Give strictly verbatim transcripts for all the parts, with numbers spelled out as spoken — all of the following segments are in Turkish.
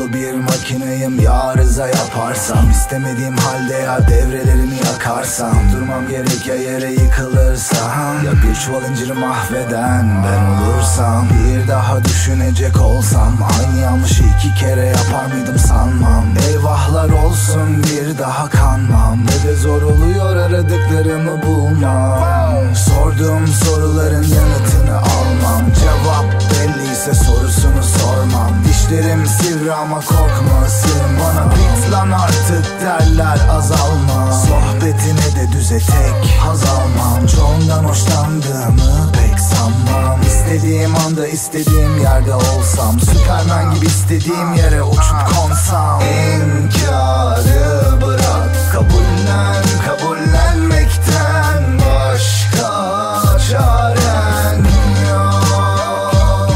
dolu bir makineyim ya, arıza yaparsam. İstemediğim halde ya devrelerimi yakarsam. Durmam gerek ya yere yıkılırsa, ya bir çuval inciri mahveden ben olursam. Bir daha düşünecek olsam aynı yanlışı iki kere yapar mıydım sanmam. Eyvahlar olsun, bir daha kanmam. Ne de zor oluyor aradıklarımı bulmam. Sorduğum soruların yanıtını almam. Cevap belliyse sorusunu sormam. Dişlerim sivri ama korkma ısırım. Bana bit lan artık derler, azalma. Sohbetine de düze tek haz almam. Çoğundan hoşlandığımı pek sanmam. İstediğim anda istediğim yerde olsam. Süpermen gibi istediğim yere uçup konsam. İnkarı bırak, kabullen, kabullenmekten başka çaren yok.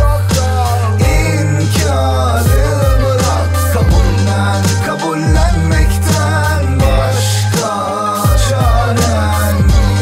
İnkarı bırak, kabullen, kabullenmekten başka çaren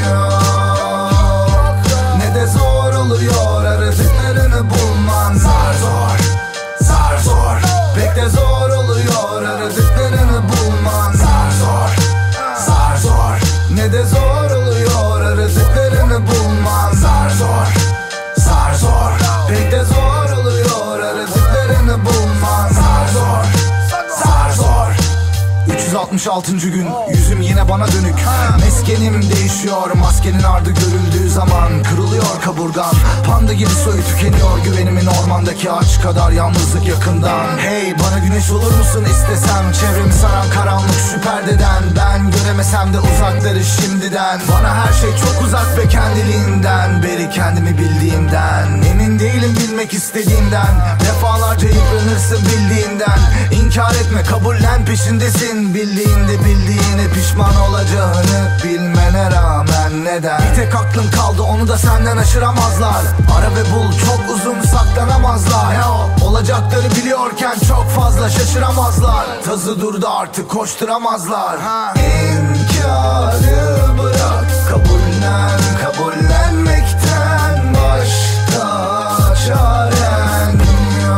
yok. Ne de zor oluyor aradıklarını bulman. Zar zor, zar zor, pek de zor oluyor aradıklarını bulman. Zar zor, zar zor, ne de zor oluyor aradıklarını bulman. Zar zor, zar zor, pek de zor oluyor aradıklarını bulman. Zar zor, zar zor. üç yüz altmış altıncı gün, yüzüm yine bana dönük. Meskenim değişiyor, maskenin ardı görüldüğü zaman. Kırılıyor kaburgan, panda gibi soyu tükeniyor. Güvenimin ormandaki ağaç kadar, yalnızlık yakından. Hey bana güneş olur musun istesem? Çevremi saran karanlık şu perdeden. Ben göremesem de uzakları şimdiden. Bana her şey çok uzak ve kendiliğinden beri, kendimi bildiğimden. Emin değilim bilmek istediğimden. Defalarca yıpranırsın bildiğinden. İnkar etme, kabullen, peşindesin. Bildiğinde bildiğine pişman olacağını bilmene rağmen neden? Bir tek aklın kaldı, onu da senden aşıramazlar. Ara ve bul, çok uzun saklanamazlar. Yo, olacakları biliyorken çok fazla şaşıramazlar. Tazı durdu artık, koşturamazlar. ha. İnkarı bırak, kabullen, kabullenmekten başka çaren yok.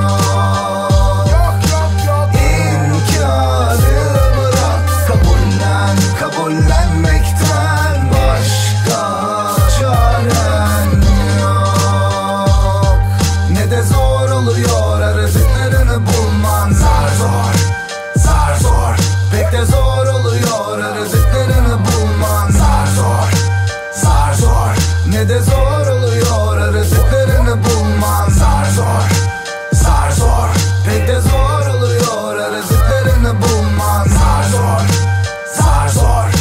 Kabullenmekten başka çaren yok. Ne de zor oluyor aradıklarını bulman. Zar zor, zar zor, pek de zor oluyor aradıklarını bulman. Zar zor, zar zor, ne de zor oluyor aradıklarını bulman. Zar zor, zar zor, pek de zor oluyor aradıklarını bulman. Zar zor, zar zor.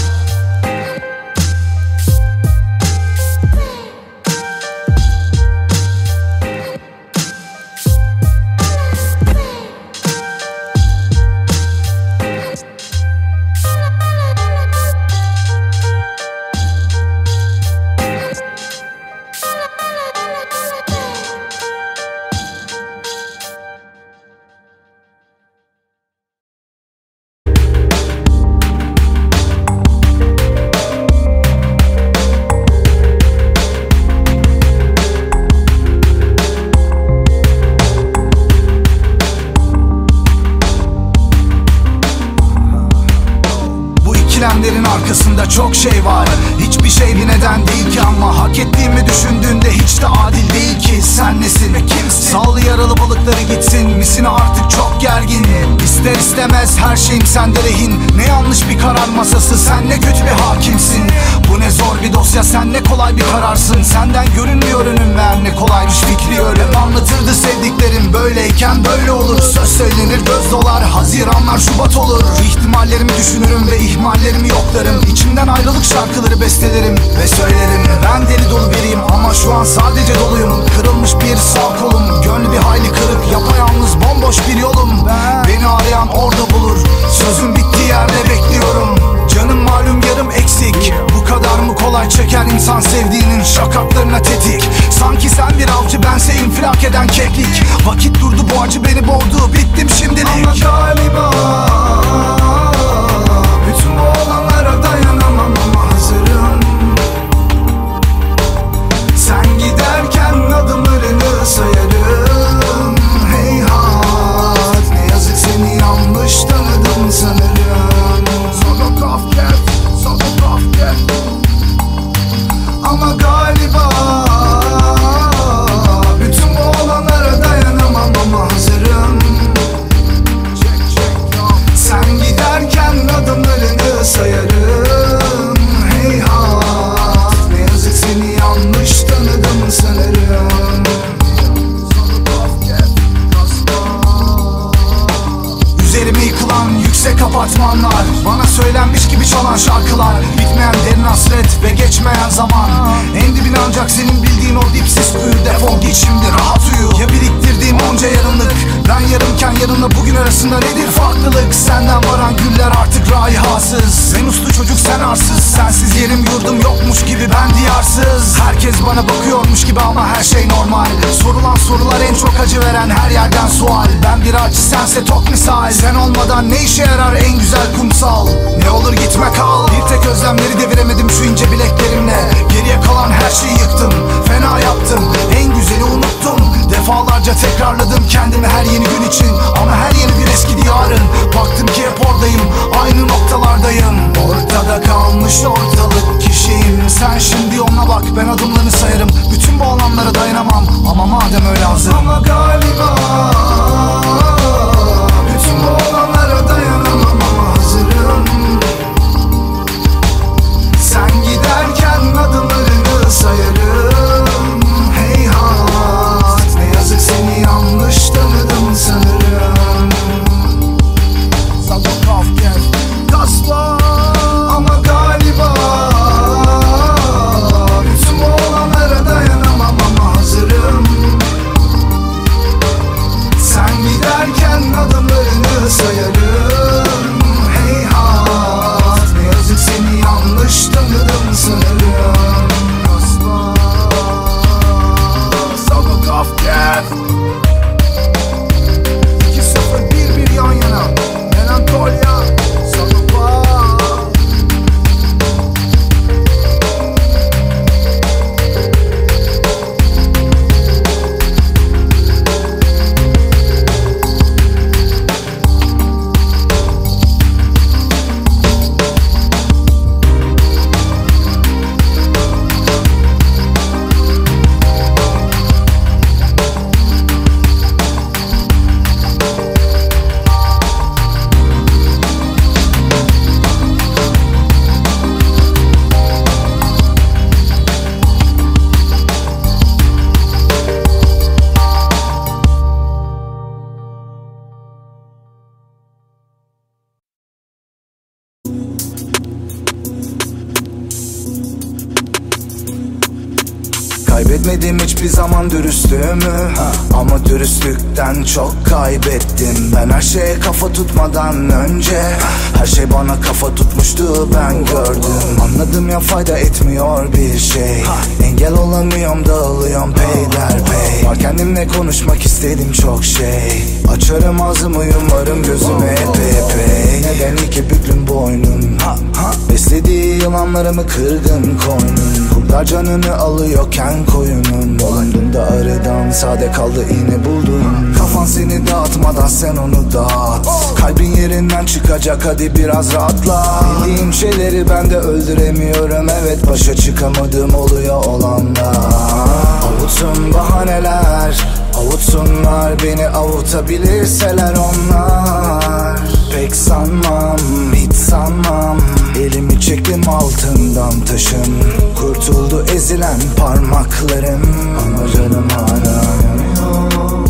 İkilemlerin arkasında çok şey var. Hiçbir şey bir neden değil ki, ama hak ettiğimi düşündüğünde hiç de adil değil ki. Sen nesin ve kimsin? Sal yaralı balıkları gitsin, misin artık çok gergin. İster istemez her şeyim sende rehin. Ne yanlış bir karar masası, sen ne kötü bir hakimsin. Bu ne zor bir dosya, sen ne kolay bir kararsın. Senden görünmüyor önüm, ver ne kolaymış fikri ölüm. Anlatırdı sevdiklerim, böyleyken böyle olur. Söz söylenir, göz dolar, haziranlar şubat olur. İhtimallerimi düşünürüm ve ihmallerimi yoklarım. İçimden ayrılık şarkıları bestelerim ve söylerim. Ben deli dolu biriyim ama şu an sadece doluyum. Kırılmış bir sağ kolum, gönlü bir hayli kırık. Yapayalnız bomboş bir yolum. Beni arayan orada bulur, sözün bittiği yerde bekliyorum. Canım malum yarım eksik. Bu kadar mı kolay çeker insan sevdiğinin şakaklarına tetik? Sanki sen bir avcı, bense infilak eden keklik. Vakit durdu, bu acı beni boğdu, bittim şimdilik. Ama galiba bütün bu olanlara dayanamam ama hazırım. Sen giderken adımlarını sayarım. Heyhat, ne yazık seni söylenmiş gibi çalan şarkılar, bitmeyen derin hasret ve geçmeyen zaman. En dibine ancak senin bildiğin o dipsiz kuyu. Defol git şimdi, rahat uyu. Ya biriktirdiğim onca yarınlık, ben yarımken yarınla bugün arasında nedir farklılık? Senden varan güller artık raihasız. Ben uslu çocuk, sen arsız. Sensiz yerim yurdum yokmuş gibi ben diyarsız. Herkes bana bakıyormuş gibi ama her şey normal. Sorulan sorular en çok acı veren, her yerden sual. Ben bir acı, sense tok misal. Sen olmadan ne işe yarar en güzel kumsal? Ne olur gitme kal. Bir tek özlemleri deviremedim şu ince bileklerimle. Geriye kalan her şeyi yıktım, fena yaptım. En güzeli unuttum. Defalarca tekrarladım kendimi her yeni gün için. Ama her yeni bir eski diyarın. Baktım ki hep oradayım, aynı noktalardayım. Ortada kalmış ortalık kişiyim. Sen şimdi yoluna bak, ben adımlarını sayarım. Bütün bu alanlara dayanamam ama madem öyle hazır. Ama galiba bütün bu olanlara dayanamam ama hazırım. Sen giderken adımlarını sayarım. Heyhat, ne yazık seni yanlış tanıdım sanırım. Sabah gel, gaspa. Ama galiba bütün bu olanlara dayanamam ama hazırım. Sen giderken adımlarını sayarım. Heyhat, ne yazık seni yanlış tanıdım sanırım. Gaspa. Sabah gel. iki sıfır bir bir yan yana. Melankolya. Sabah. Kaybetmedim hiçbir zaman dürüstlüğümü, ama dürüstlükten çok kaybettim. Ben her şeye kafa tutmadan önce her şey bana kafa tutmuştu, ben gördüm. Anladım ya, fayda etmiyor bir şey. Engel olamıyorum, dağılıyorum peyderpey. Var kendimle konuşmak istedim çok şey. Açarım ağzımı, yumarım gözümü epey epey. Neden iki büklüm boynum? Beslediği yılanlarımı kırdım koynum. Kurtlar canını alıyorken koyunun. Dolandığımda aradan sade kaldı iğne buldum. Kafan seni dağıtmadan sen onu dağıt. Kalbin yerinden çıkacak, hadi biraz rahatla. Bildiğim şeyleri ben de öldüremiyorum. Evet, başa çıkamadığım oluyor olanlar. Avutsun bahaneler, avutsunlar beni, avutabilirseler onlar. Pek sanmam, hiç sanmam. Elimi çektim altından taşın. Kurtuldu ezilen parmaklarım. Ama canım hala yanıyor.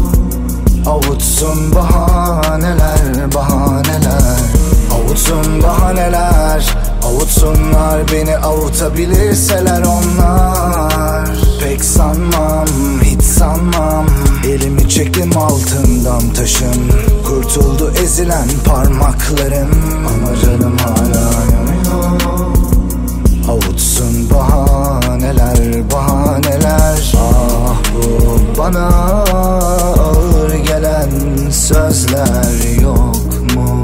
Avutsun bahaneler, bahaneler. Avutsun bahaneler, avutsunlar beni, avutabilirseler onlar. Pek sanmam, hiç sanmam. Elimi çektim altından taşın. Kurtuldu ezilen parmaklarım. Ama canım hala yanıyor. Avutsun bahaneler, bahaneler. Ah, bu bana ağır gelen sözler yok mu?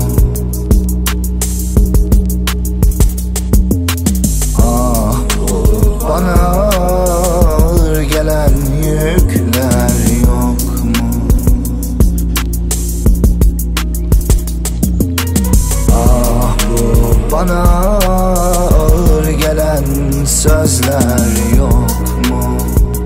Ah, bu bana ağır gelen yükler yok mu? Ah, bu bana ağır gelen sözler yok mu?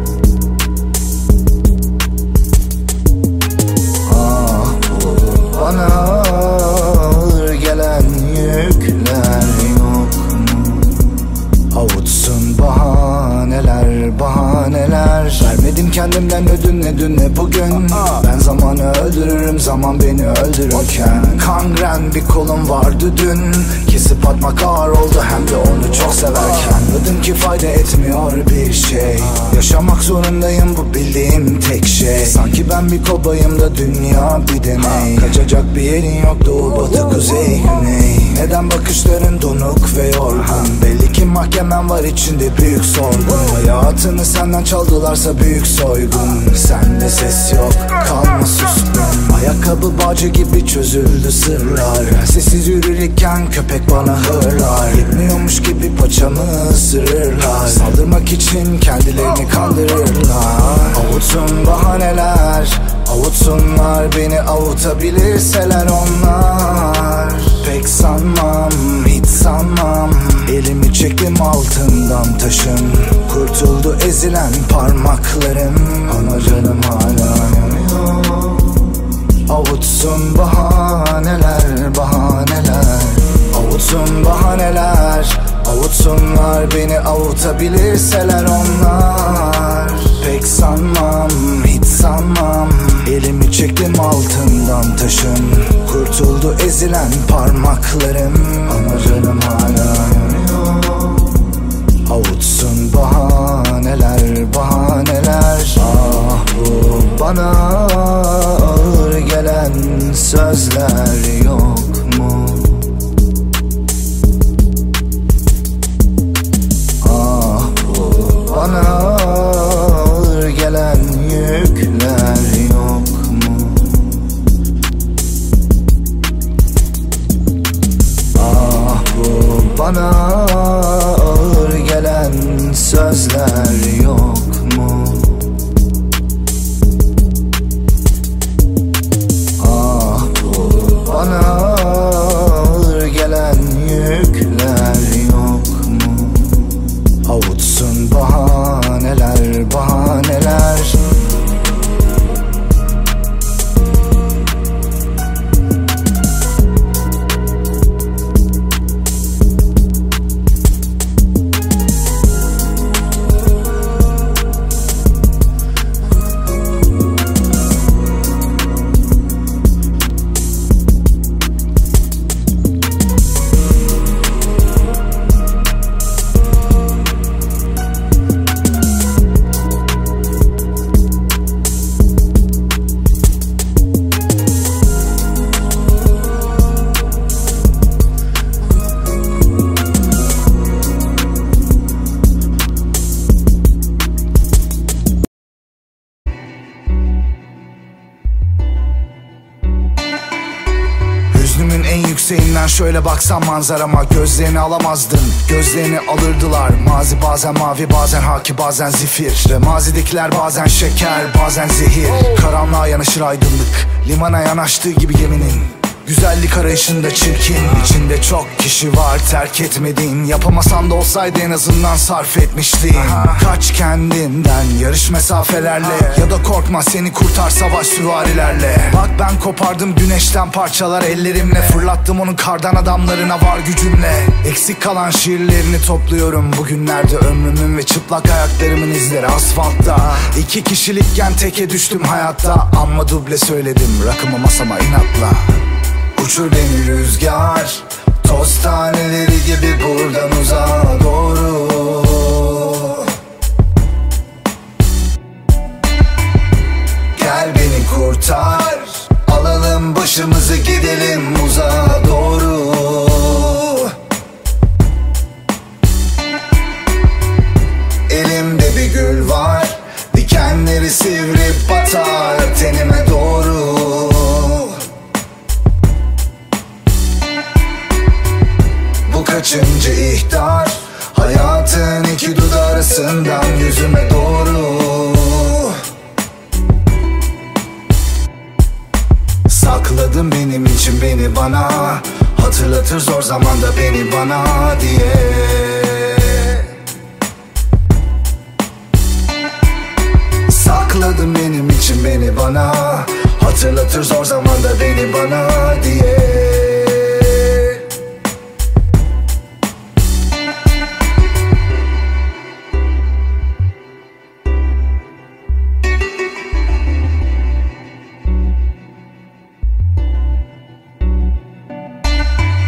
Ah, bu bana ağır gelen yükler yok mu? Avutsun bahaneler, bahaneler. Vermedim kendimden ödün ne bugün. Ben zamanı öldürürüm, zaman beni öldürürken. Kangren bir kolum vardı dün, kesip atmak ağır oldu hem de onu çok severken. Anladım ki fayda etmiyor bir şey, yaşamak zorundayım bu bildiğim tek şey. Sanki ben bir kobayım da dünya bir deney. Kaçacak bir yerin yok, doğu batı kuzey güney. Neden bakışların donuk ve yorgun? Belli ki mahkemen var içinde büyük sorgun. Hayatını senden çaldılarsa büyük soygun. Sende ses yok, kalma suskun. Ayakkabı bağcı gibi çözüldü sırlar. Sessiz yürürken köpek bana hırlar. Yetmiyormuş gibi paçamı ısırırlar. Saldırmak için kendilerini kandırırlar. Avutsun bahaneler, avutsunlar beni, avutabilirseler onlar. Pek sanmam, hiç sanmam. Elimi çektim altından taşın, kurtuldu ezilen parmaklarım. Ama canım hala yanıyor. Avutsun bahaneler, bahaneler. Avutsun bahaneler, avutsunlar beni, avutabilirseler onlar. Pek sanmam, hiç sanmam. Elimi çektim altından taşın, kurtuldu ezilen parmaklarım. Ama canım hala yanıyor. Avutsun bahaneler, bahaneler. Ah bu bana ağır gelen sözler yok mu? Ah bu bana ağır gelen yükler yok mu? Ah bu bana ağır gelen sözler yok mu? Ah bu bana ağır gelen yükler yok mu? Avutsun bahaneler, bahaneler. Hüznümün en yükseğinden şöyle baksam manzarama, gözlerini alamazdın, gözlerini alırdılar. Mazi bazen mavi, bazen haki, bazen zifir. Ve mazidekiler bazen şeker, bazen zehir. Karanlığa yanaşır aydınlık, limana yanaştığı gibi geminin. Güzellik arayışında çirkin, içinde çok kişi var terk etmediğin. Yapamasan da olsaydı en azından sarf etmiştin. Kaç kendinden yarış mesafelerle, ya da korkma seni kurtar savaş süvarilerle. Bak ben kopardım güneşten parçalar ellerimle, fırlattım onun kardan adamlarına var gücümle. Eksik kalan şiirlerini topluyorum bugünlerde ömrümün ve çıplak ayaklarımın izleri asfaltta. İki kişilikken teke düştüm hayatta, amma duble söyledim rakımı masama inatla. Uçur beni rüzgar, toz taneleri gibi buradan uzağa doğru. Gel beni kurtar, alalım başımızı gidelim uzağa doğru. Elimde bir gül var, dikenleri sivri batar tenime doğru. Bu kaçıncı ihtar, hayatın iki dudağı arasından yüzüme doğru. Sakladın benim için beni bana, hatırlatır zor zamanda beni bana diye. Sakladın benim için beni bana, hatırlatır zor zamanda beni bana diye.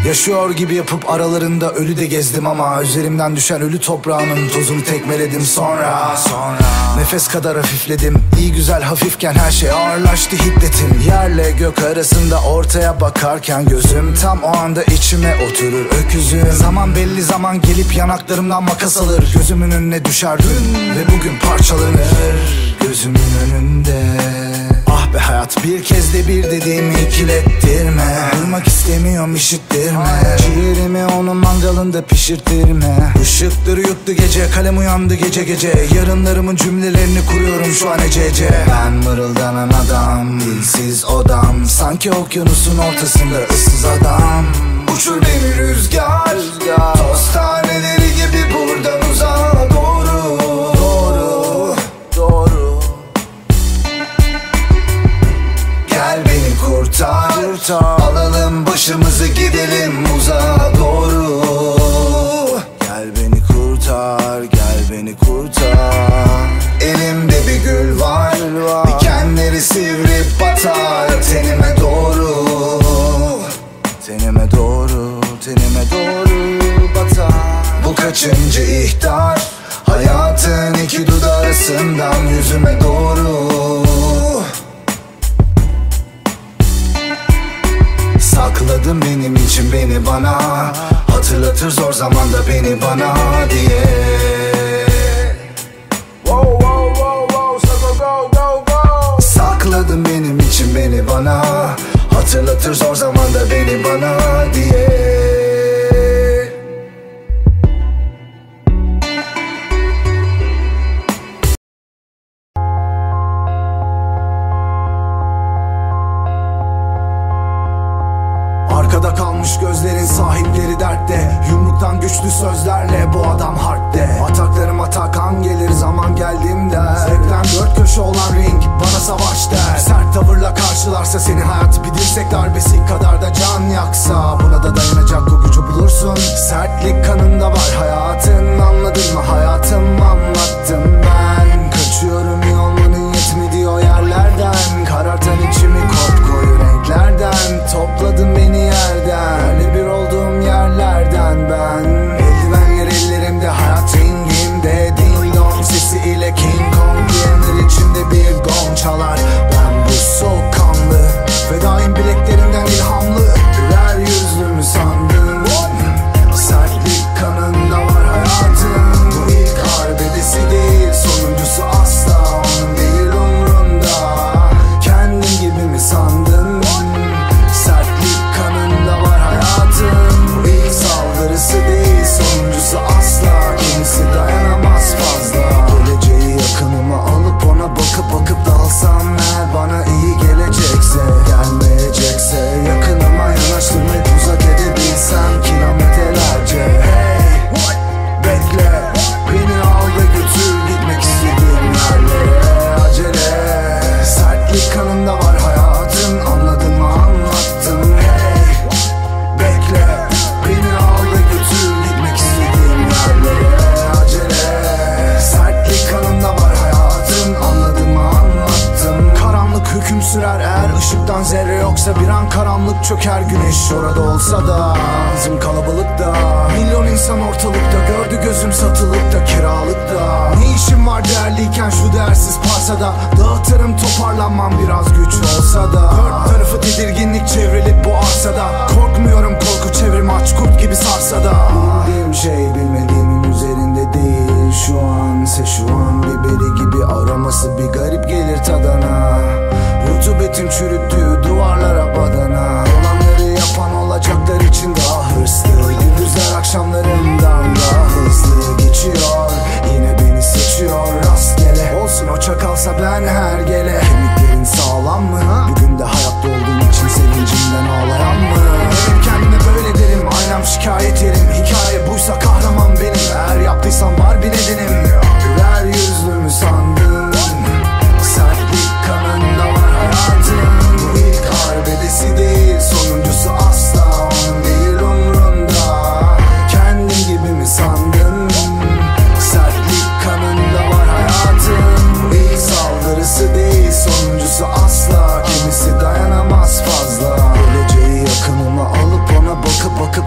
Yaşıyor gibi yapıp aralarında ölü de gezdim ama üzerimden düşen ölü toprağının tozunu tekmeledim sonra Sonra nefes kadar hafifledim. İyi güzel hafifken her şey ağırlaştı hiddetim. Yerle gök arasında ortaya bakarken gözüm tam o anda içime oturur öküzüm. Zaman belli zaman gelip yanaklarımdan makas alır. Gözümün önüne düşer dün ve bugün parçalanır gözümün önünde. Ah be hayat, bir kez de bir dediğimi ikilettirme. Duymak istemiyorum, işittirme. Ciğerimi onun mangalında pişirttirme. Işıkları yuttu gece, kalem uyandı gece gece. Yarınlarımın cümlelerini kuruyorum şu an ecece. Ben mırıldanan adam, dilsiz odam. Sanki okyanusun ortasında ıssız adam. Uçur beni rüzgar, rüzgar. Toz taneleri gibi buradan uzağa doğru. Doğru, doğru. Gel beni kurtar, kurtar. Alalım başımızı gidelim uzağa doğru. Gel beni kurtar, gel beni kurtar. Elimde bir gül var, gül var. Dikenleri sivrip batar tenime doğru. Tenime doğru, tenime doğru batar. Bu kaçıncı ihtar? Hayatın iki dudağı arasından yüzüme doğru. Sakladın benim için beni bana, hatırlatır zor zamanda beni bana diye. Wow, wow, wow, wow, so go, go, go. Sakladın benim için beni bana, hatırlatır zor zamanda beni bana diye. Arkada kalmış gözlerin sahipleri dertte. Yumruktan güçlü sözlerle bu adam hardde. Ataklarım atakan gelir zaman geldiğimde. Zevkten dört köşe olan ring bana savaş der. Sert tavırla karşılarsa seni hayat bir dirsek darbesi kadar da can yaksa. Buna da dayanacak o gücü bulursun. Sertlik kanında var hayatın, anladın mı hayatım, anlattım ben. Kaçıyorum iyi olmanın yetmediği o yerlerden. Karartan içimi kopkoyu renklerden. Topladın beni yerden, öyle bir olduğum yerlerden ben. Eldivenler ellerimde, hayat ringimde. Ding dong sesi ile King Kong diyenler içinde bir gong çalar. Ben bu soğukkanlı ve daim bileklerinden ilhamlı. Güler yüzlü mü sandın? Sertlik kanında var hayatın. Bu ilk arbedesi değil, sonuncusu asla onun değil umrunda. Kendin gibi mi sandın? Sertlik kanında var hayatın. Bu ilk saldırısı değil, sonuncusu asla. Kimisi dayanamaz fazla. Geleceği yakınıma alıp ona bakıp bakıp dalsam eğer bana iyi gelecekse. Gelmeyecekse yakınıma yanaştırmayıp uzak edebilsem kilometrelerce. Hey, bekle, beni al ve götür gitmek istediğim yerlere. Acele, sertlik kanında var hayatın, anladın mı anlattım. Hey, bekle, beni al ve götür gitmek istediğim yerlere. Acele, sertlik kanında var hayatın, anladın mı anlattım. Karanlık hüküm sürer eğer ışıktan zerre yoksa. Bir an karanlık çöker, güneş orada olsa da. Bizim kalabalıkta, milyon insan ortalıkta. Gördü gözüm satılıkta, kiralıkta. Ne işim var değerliyken şu değersiz parsada. Dağıtırım toparlanmam biraz güç olsa da. Dört tarafı tedirginlik çevrilip bu arsada. Korkmuyorum korku çevrimi aç kurt gibi sarsa da. Bildiğim şey bilmediğimin üzerinde değil. Şu an ise şu an biberi gibi araması bir garip gelir tadana. Rutubetin çürüttüğü duvarlara badana. Olanları yapan olacaklar için daha hırslı. Gündüzler akşamlarımdan daha hızlı geçiyor. Yine beni seçiyor rastgele. Olsun o çakalsa ben her gele. Kemiklerin sağlam mı? Bugün de hayatta olduğum için sevincimden ağlayan mı? Benim kendime böyle derim, aynam şikayet yerim. Hikaye buysa kahraman benim. Eğer yaptıysam var bir nedenim. Güler yüzlü mü sandın? Sertlik kanında var hayatın. Bu ilk arbedesi değil, sonuncusu asla onun değil umrunda. Kendin gibi mi sandın? Sertlik kanında var hayatın. Bu ilk saldırısı değil, sonuncusu asla. Kimisi dayanamaz fazla. Geleceği yakınıma alıp ona bakıp bakıp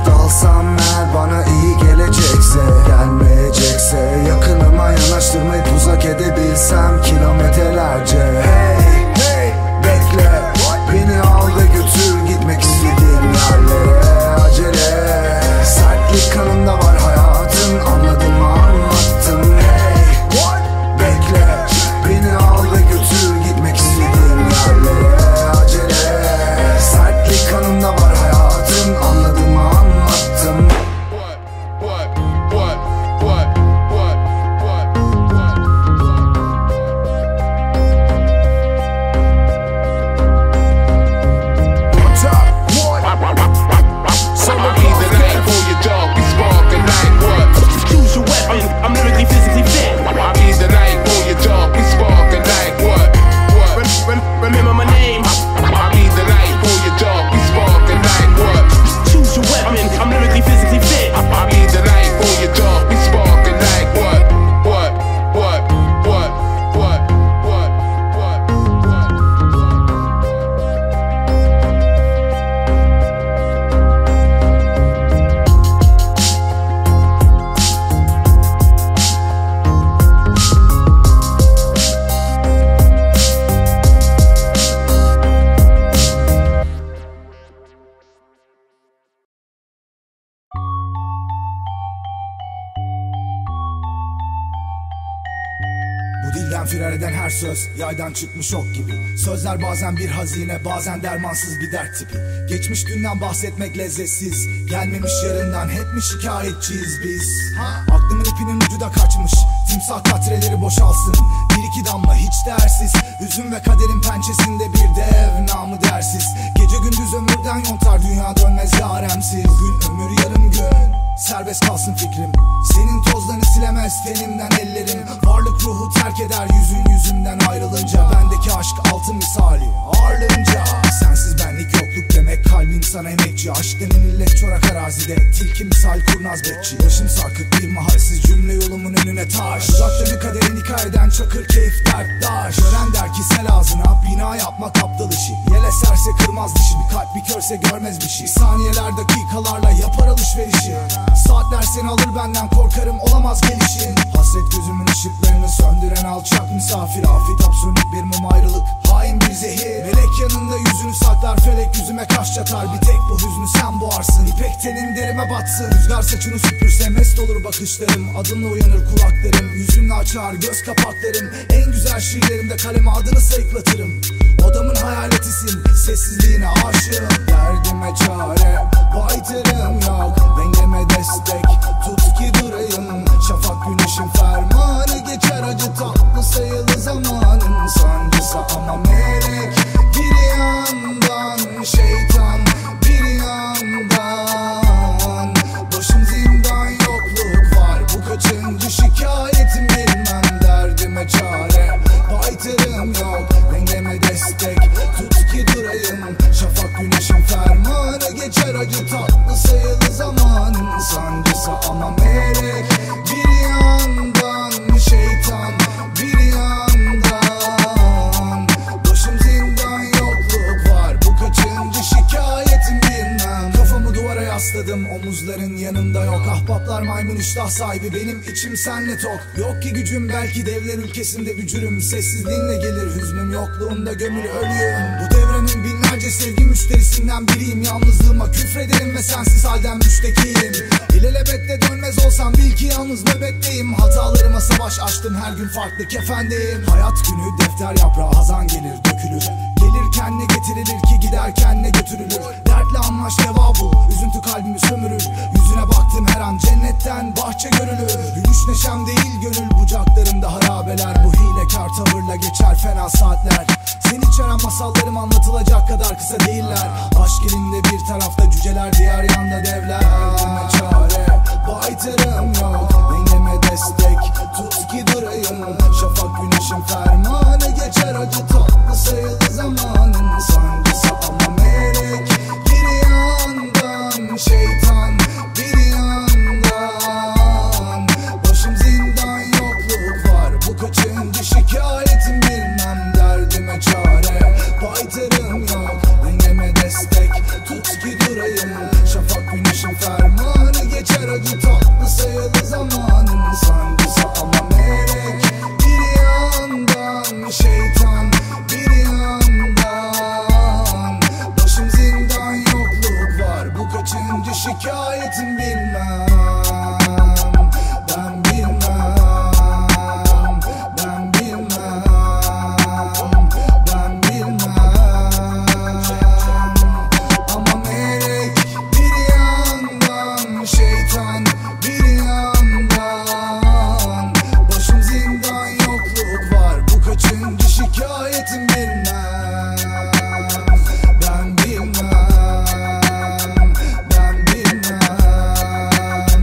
söz yaydan çıkmış ok gibi. Sözler bazen bir hazine, bazen dermansız bir dert tipi. Geçmiş günden bahsetmek lezzetsiz, gelmemiş yarından hep mi şikayetçiyiz biz? Ha? Aklımın ipinin ucu da kaçmış, timsah katreleri boşalsın. Bir iki damla hiç değersiz, hüzün ve kaderin pençesinde bir dev namı dersiz. Gece gündüz ömürden yontar, dünya dönmez yaremsiz. Bugün ömür yarım gün, serbest kalsın fikrim. Senin tozlarını silemez tenimden ellerim. Varlık ruhu terk eder yüzün yüzümden ayrılınca. Bendeki aşk altın misali ağırlığınca. Sensiz benlik yokluk demek, kalbin sana emekçi. Aşk denen illet çorak arazide, tilki misal kurnaz bekçi. Başım sarkık bir mahalsiz cümle yolumun önüne taş. Uzaklarını kaderin hikayeden çakır keyif dert daş. Gören der ki sel ağzına bina yapmak aptal işi. Yel eserse kırmaz dişi, bir kalp bir körse görmez bir şey. Saniyeler dakikalarla yapar alışverişi. Saatler seni alır benden, korkarım olamaz gelişin. Hasret gözümün ışıklarını söndüren alçak misafir. Afitap sönük bir mum ayrılık, hain bir zehir. Melek yanında yüzünü saklar, felek yüzüme kaş çatar. Bir tek bu hüznü sen boğarsın, ipek tenin derime batsın. Rüzgar saçını süpürse mest olur bakışlarım. Adınla uyanır kulaklarım, yüzünle açar göz kapaklarım. En güzel şiirlerimde kaleme adını sayıklatırım. Odamın hayaletisin, sessizliğine aşığım. Derdime çare, baytırım yok. Dengeme destek, tut ki durayım. Şafak güneşin fermanı geçer, acı tatlı sayılı zamanın sancısı ama melek. Bir yandan şeytan, bir yandan başım zindan, yokluk var. Bu kaçıncı şikayetim bilmem, derdime çare, baytırım yok. Dengeme destek, tut ki durayım. Şafak güneşin fermanı geçer, acı tatlı sayılı zamanın sancısı ama melek. Bir yandan şeytan, bir yandan başım zindan, yokluk var. Bu kaçıncı şikayetim bilmem. Kafamı duvara yasladım, omuzların yanında yok. Ahbaplar maymun iştah sahibi, benim içim senle tok. Yok ki gücüm, belki devler ülkesinde bücürüm. Sessizliğinle gelir hüznüm, yokluğunda gömülü ölüyüm. Bu devrenin binlerce sevgi müşterisinden biriyim. Yalnızlığıma küfrederim ve sensiz halden müştekiyim. İlelebette dönmez olsam bil ki yalnız nöbetteyim. Hatalarıma savaş açtım, her gün farklı kefendeyim. Hayat günü defter yaprağı, hazan gelir dökülür. Gelirken ne getirilir ki giderken ne götürülür. Dertle anlaş deva bul, üzüntü kalbimi sömürür. Yüzüne baktım her an cennetten bahçe görülür. Gülüş neşem değil gönül bucaklarımda harabeler. Bu hilekar tavırla geçer fena saatler. Seni içeren masallarım anlatılacak kadar kısa değiller. Aşk elinde bir tarafta cüceler, diğer yanda devler. Derdime çare, baytırım yok. Dengeme destek, tut ki durayım. Şafak güneşin fermanı geçer, acı tatlı sayılı zamanın sancısı ama melek. Bir yandan şeytan, bir yandan başım zindan, yokluk var. Bu kaçıncı şikayetim bilmem, derdime çare, baytırım yok. Dengeme destek, tut ki durayım. Şafak güneşin fermanı geçer, acı tatlı sayılı zamanın sancısı ama melek. Bir yandan şeytan, bir yandan başım zindan, yokluk var. Bu kaçıncı şikayetim bilmem. Ben bilmem, ben bilmem, ben bilmem. Ama melek bir yandan, şeytan bir yandan başım zindan, yokluk var. Bu kaçıncı şikayetim bilmem. Ben bilmem, ben bilmem.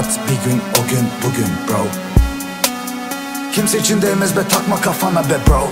Hayat bir gün, o gün bugün bro. Kimse için değmez be, takma kafana be bro.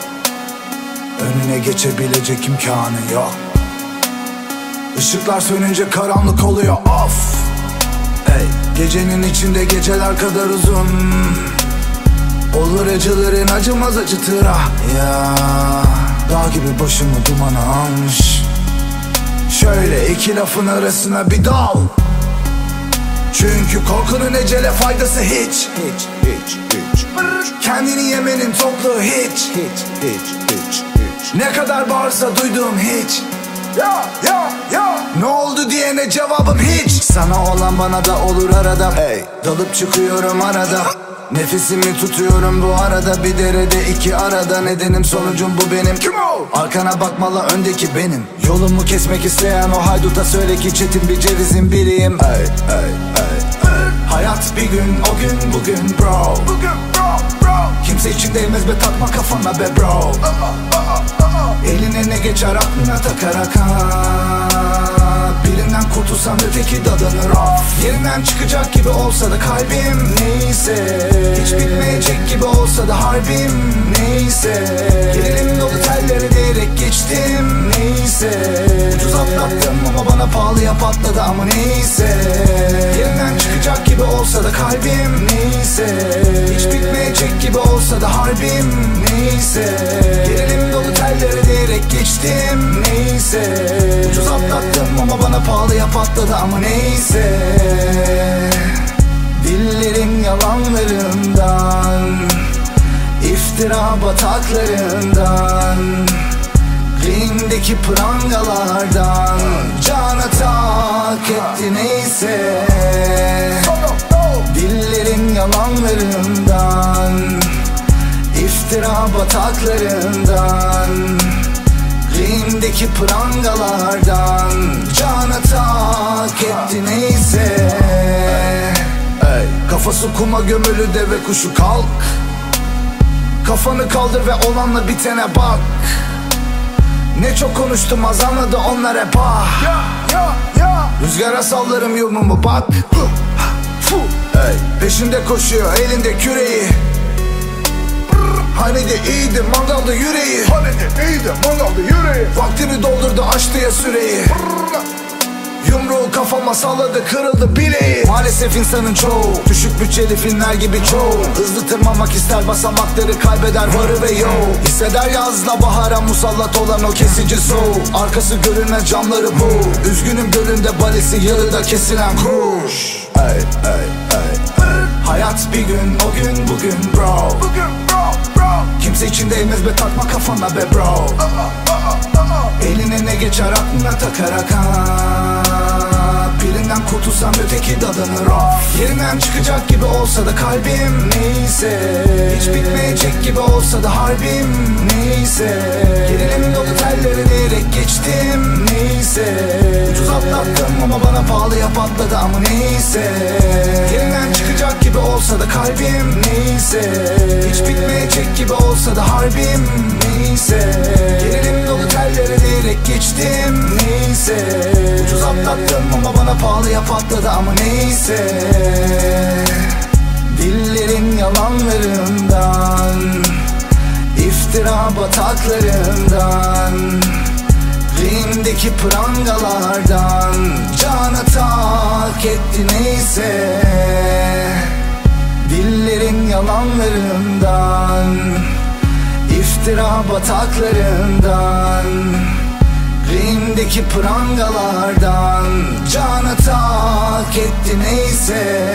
Önüne geçebilecek imkanı yok. Işıklar sönünce karanlık oluyor of. Ey, gecenin içinde geceler kadar uzun. Olur acıların acımaz acıtır ah ya. Dağ gibi başımı dumana almış. Şöyle iki lafın arasına bir dal. Çünkü korkunun ecele faydası hiç. Hiç, hiç, hiç. Kendini yemenin toplu hiç. Hiç, hiç, hiç, hiç. Ne kadar bağırsa duyduğum hiç. Ya, ya, ya. Ne oldu diyene cevabım hiç. Sana olan bana da olur arada. Hey, dalıp çıkıyorum arada. Nefesimi tutuyorum bu arada. Bir derede iki arada. Nedenim sonucum bu benim. Kim o? Arkana bakmalı, öndeki benim. Yolumu kesmek isteyen o hayduta söyle ki çetin bir cevizin biriyim. Ey, ey, ey, ey. Hayat bir gün, o gün bugün bro. Bugün bro, bro. Kimse için değmez be, takma kafana be bro. uh, uh, uh, uh. Eline ne geçer aklına takarak ha. Birinden kurtulsam öteki dadanır of. Yerinden çıkacak gibi olsa da kalbim neyse. Hiç bitmeyecek gibi olsa da harbim neyse. Gerilim dolu telleri diyerek geçtim neyse. Ucuz atlattım ama bana pahalıya patladı ama neyse. Yerinden çıkacak gibi olsa da kalbim neyse. Hiç bitmeyecek gibi olsa da harbim neyse. Gerilim dolu telleri diyerek geçtim neyse. Ucuz atlattım ama bana pahalıya patladı ama neyse. Dillerin yalanlarından, iftira bataklarından, grindeki prangalardan cana tak etti neyse. Dillerin yalanlarından, iftira bataklarından, grindeki prangalardan cana tak etti neyse. Ey, kafası kuma gömülü deve kuşu kalk. Kafanı kaldır ve olanla bitene bak. Ne çok konuştum az anladı onlar hep ah. Rüzgara sallarım yumumu bak. Ey, peşinde koşuyor elinde küreği. Hani de iyiydi mangalda yüreği. Hani de iyiydi mangalda yüreği. Vaktini doldurdu açtı ya süreyi. Yumruğu kafama salladı kırıldı bileği. Maalesef insanın çoğu düşük bütçeli filmler gibi çoğu. Hızlı tırmanmak ister basamakları kaybeder varı ve yo. Hisseder yazla bahara musallat olan o kesici soğuk. Arkası görünmez camları bu. Üzgünüm gölünde balesi yarıda kesilen kuş. Ey ey ey ey. Hayat bir gün, o gün bugün bro. Bugün bro bro. Kimse için değmez be, takma kafana be bro. uh, uh, uh, uh. Eline ne geçer aklına takarak ha. Birinden kurtulsam öteki dadanır of. Yerinden çıkacak gibi olsa da kalbim neyse. Hiç bitmeyecek gibi olsa da harbim neyse. Gerilim dolu telleri diyerek geçtim neyse. Ucuz atlattım ama bana pahalıya patladı ama neyse. Yerinden çıkacak gibi olsa da kalbim neyse. Hiç bitmeyecek gibi olsa da harbim neyse. Gerilim dolu telleri diyerek geçtim neyse. Ucuz atlattım ama bana pahalıya patladı ama neyse. Dillerin yalanlarından, iftira bataklarından, grindeki prangalardan cana tak etti neyse. Dillerin yalanlarından, iftira bataklarından, grindeki prangalardan cana tak etti neyse.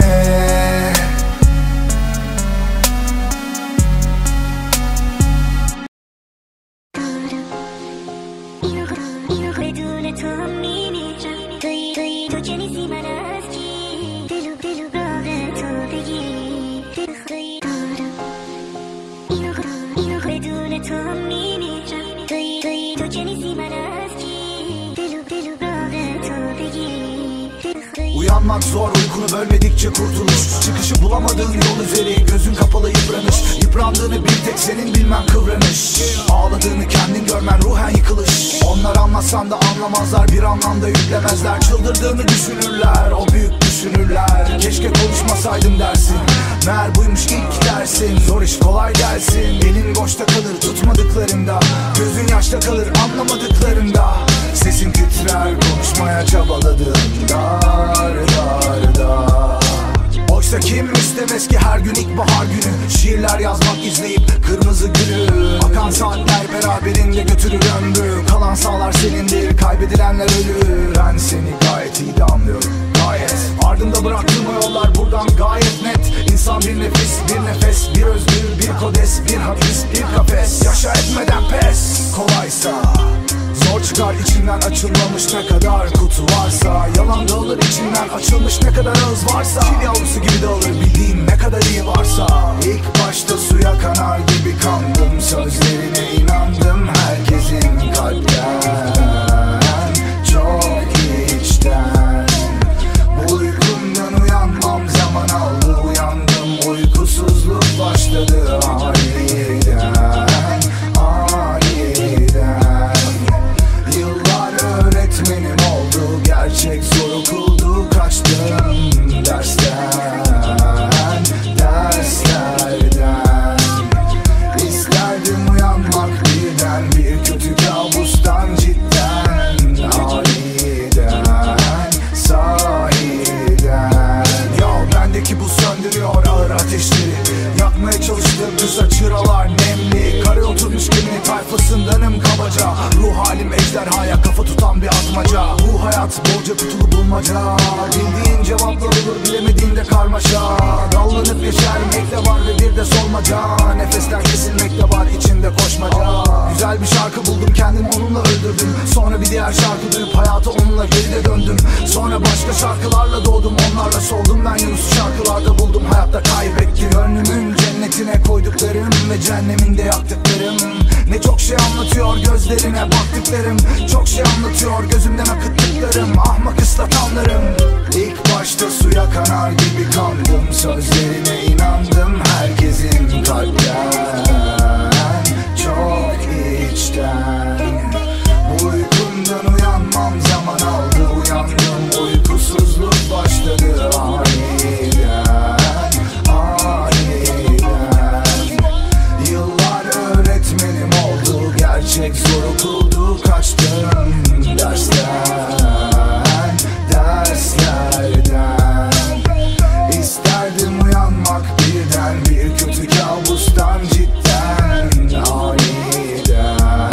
Uyanmak zor, uykunu bölmedikçe kurtuluş. Çıkışı bulamadığın yol üzeri, gözün kapalı yıpranış. Yıprandığını bir tek senin bilmen kıvranış. Ağladığını kendin görmen ruhen yıkılış. Onlar anlatsan da anlamazlar, bir anlamda yüklemezler. Çıldırdığını düşünürler, o büyük düşün. düşünürler. Keşke konuşmasaydım dersin, meğer buymuş ilk dersin. Zor iş kolay gelsin, elin boşta kalır tutmadıklarında, gözün yaşta kalır anlamadıklarında. Sesin titrer konuşmaya çabaladığında, dar dar. Oysa kim istemez ki her gün ilkbahar günü, şiirler yazmak izleyip kırmızı gülü. Akan saatler beraberinde götürür ömrü, kalan sağlar senindir, kaybedilenler ölür. Ben seni gayet iyi de anlıyorum, gayet. Ardımda bıraktığım o yollar buradan gayet net. İnsan bir nefis, bir nefes, bir özgür, bir kodes, bir hapis, bir kafes. Yaşa etmeden pes, kolaysa zor çıkar içinden açılmamış ne kadar kutu varsa. Yalan dağılır içinden açılmış ne kadar ağız varsa. Çil yavrusu gibi dağılır bildiğin ne kadar iyi varsa. İlk başta suya kanar gibi kandım, sözlerine inandım herkesin kalpten, çok içten. Bu uykumdan uyanmam zaman aldı, uyandım uykusuzluk başladı aniden, aniden. Yıllar öğretmenim oldu, gerçek zor okuldu, kaçtım dersten, derslerden. İsterdim uyanmak birden bir kötü kabustan, cidden, aniden, sahiden. Ya bendeki bu söndürüyor ağır ateşleri, yakmaya çalıştığım kısa çıralar nemli. Kare oturmuş geminin tayfasındanım kabaca, ruh halim ejderhaya kafa tutan bir atmaca. Bu hayat bolca kutulu bulmaca, bildiğin cevaplar olur bilemediğinde karmaşa. Dallanıp geçermek de var ve bir de sormaca, nefesler kesilmek de var içinde koşmaca. Güzel bir şarkı buldum kendimi onunla öldürdüm, sonra bir diğer şarkı duyup hayata onunla geride döndüm. Sonra başka şarkılarla doğdum, onlarla soldum. Ben Yunus'u şarkılarda buldum, hayatta kaybettim. Gönlümün cennetine koyduklarım ve cehenneminde yaktıklarım. Ne çok şey anlatıyor gözlerine baktıklarım, çok şey anlatıyor gözümden akıttıklarım, ahmak ıslatanlarım. İlk başta suya kanar gibi kandım, sözlerine inandım herkesin kalpten, çok içten. Bu uykumdan uyanmam zaman aldı, uyandım uykusuzluk başladı aniden, aniden. Yıllar öğretmenim oldu, gerçek zor okuldu, kaçtım dersten, derslerden. İsterdim uyanmak birden bir kötü kabustan, cidden, aniden,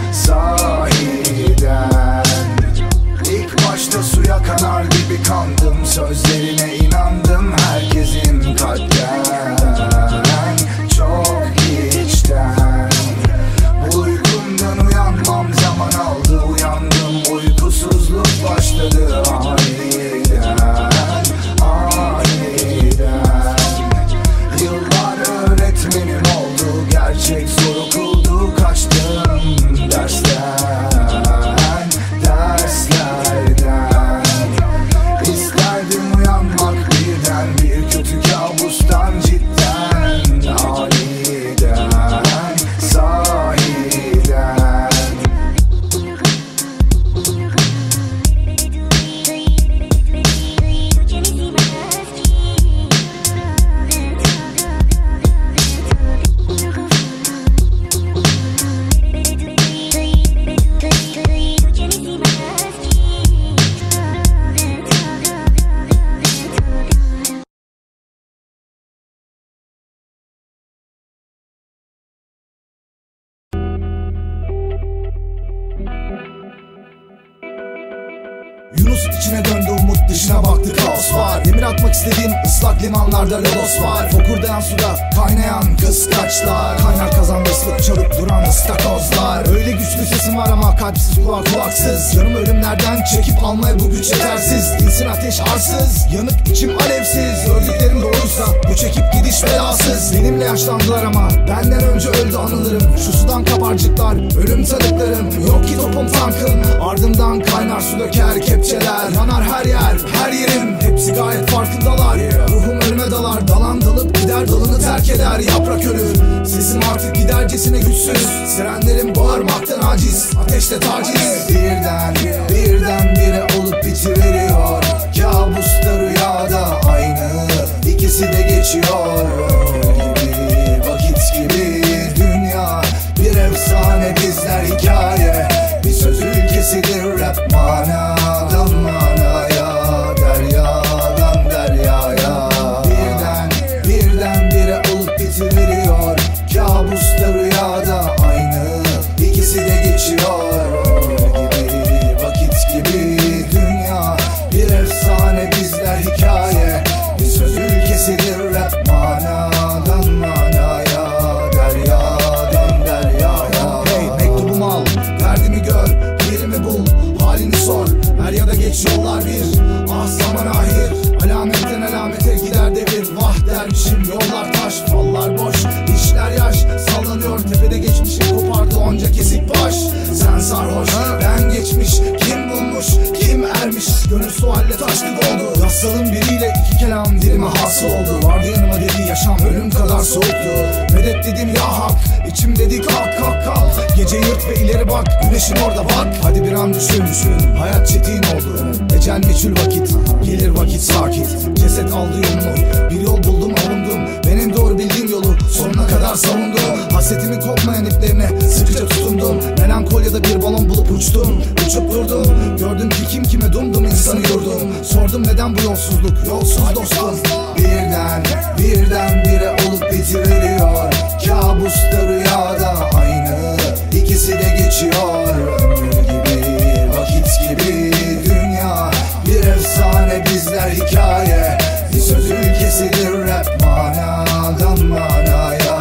sahiden. İlk başta suya kanar gibi kandım, sözlerine inandım herkesin kalpten, çok içten. Bu uykumdan uyanmam zaman aldı, uyandım uykusuzluk başladı aniden, aniden. Yıllar öğretmenim oldu, gerçek zor okuldu, kaçtım dersten, derslerden. İsterdim uyanmak birden bir kötü kabustan, cidden, aniden, sahiden. Yunus içine döndü, umut dışına baktı, kaos var. Demir atmak istediğim ıslak limanlarda lodos var. Fokurdayan suda kaynayan kıskaçlar, kaynar kazanda ıslık çalıp duran ıstakozlar. Öyle güçlü sesim var ama kalpsiz, kulak kulaksız. Canım ölümlerden çekip almaya bu güç yetersiz. Dilsin ateş arsız, yanık içim alevsiz. Gördüklerim doğruysa bu çekip gidiş belasız. Benimle yaşlandılar ama benden önce öldü anılarım. Şu sudan kabarcıklar, ölüm tanıklarım. Yok ki topum tankım, ardımdan kaynar su döker kepçeler. Yanar her yer, her yerim, hepsi gayet farkındalar. Ruhum ölüme dalar, dalan dalıp gider, dalını terk eder. Yaprak ölür, sesim artık gidercesine güçsüz. Sirenlerim bağırmaktan aciz, ateşte taciz. Birden, birden bire olup bitiveriyor. Kabuslar rüya rüyada aynı, ikisi de geçiyor gibi, vakit gibi. Dünya bir efsane, bizler hikaye, bir söz ülkesidir rap, manadan manaya, deryadan deryaya. Birden birden bire olup bitiveriyor, kabusla rüyada aynı, ikisi de geçiyor gibi, vakit gibi. Dünya bir efsane, bizler hikaye, bir söz ülkesidir rap, manadan manaya, deryadan deryaya. Hey mektubumu al, derdimi gör, yerimi bul, halini sor, her ya da geç yollar bir, ah zaman ahir, alametten alamete gider devir. Vah dervişim, yollar taş, fallar boş, işler yaş, sallanıyor tepede geçmişim, kopardı onca kesik baş. Sen sarhoş, ben geçmiş, kim bulmuş, kim ermiş, gönül sualle taşlı doldu. Rastladım biriyle iki kelam, dilime hasıl oldu. Vardı yanıma dedi yaşam ölüm kadar soğuktu. Medet dedim ya hak, içim dedi kalk kalk kalk. Gece yırt ve ileri bak, güneşin orada bak. Hadi bir an düşün, düşün. Hayat çetin oldu, ecel meçhul vakit, gelir vakit sakit. Ceset aldı yolunu, bir yol buldum avundum. Benim doğru bildiğim yolu sonuna kadar savundum. Hasretimin kopmayan iplerine sıkıca tutundum. Melankolyada bir balon bulup uçtum, uçup durdum. Gördüm ki kim kime dumdum, insanı yordum. Sordum neden bu yolsuzluk, yolsuz dostum. Birden birden bire olup bitiveriyor, kabusla rüyada aynı, ikisi de geçiyor ömür gibi, vakit gibi. Dünya bir efsane, bizler hikaye, bir söz ülkesidir rap, manadan manaya,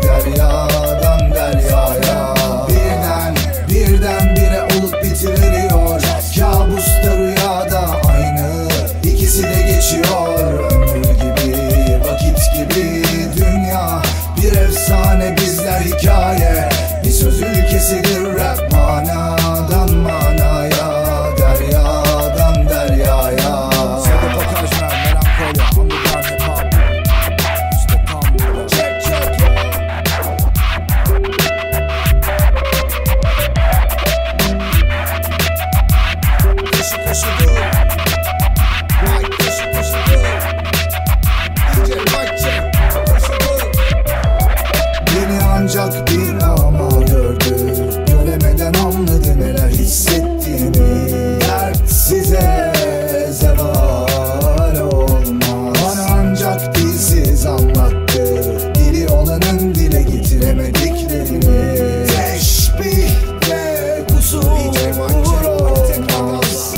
deryadan deryaya. Birden birden bire olup bitiveriyor, kabusla rüyada aynı, ikisi de geçiyor ömür gibi, vakit gibi. Dünya bir efsane, bizler hikaye, bir söz ülkesidir rap, manadan manaya, deryadan deryaya. Sebep otajlar, melankolya, underground hip hop, işte tam burada. Check check yo. Peşi peşi dur, Mike peşi peşi dur, D J Mike check, peşi dur. Beni ancak bir ama gördü, göremeden anladı neler hissettiğimi. Dert size zeval olmaz, bana ancak dilsiz anlattı, dili olanın dile getiremediklerini. Teşbihte kusur olmaz.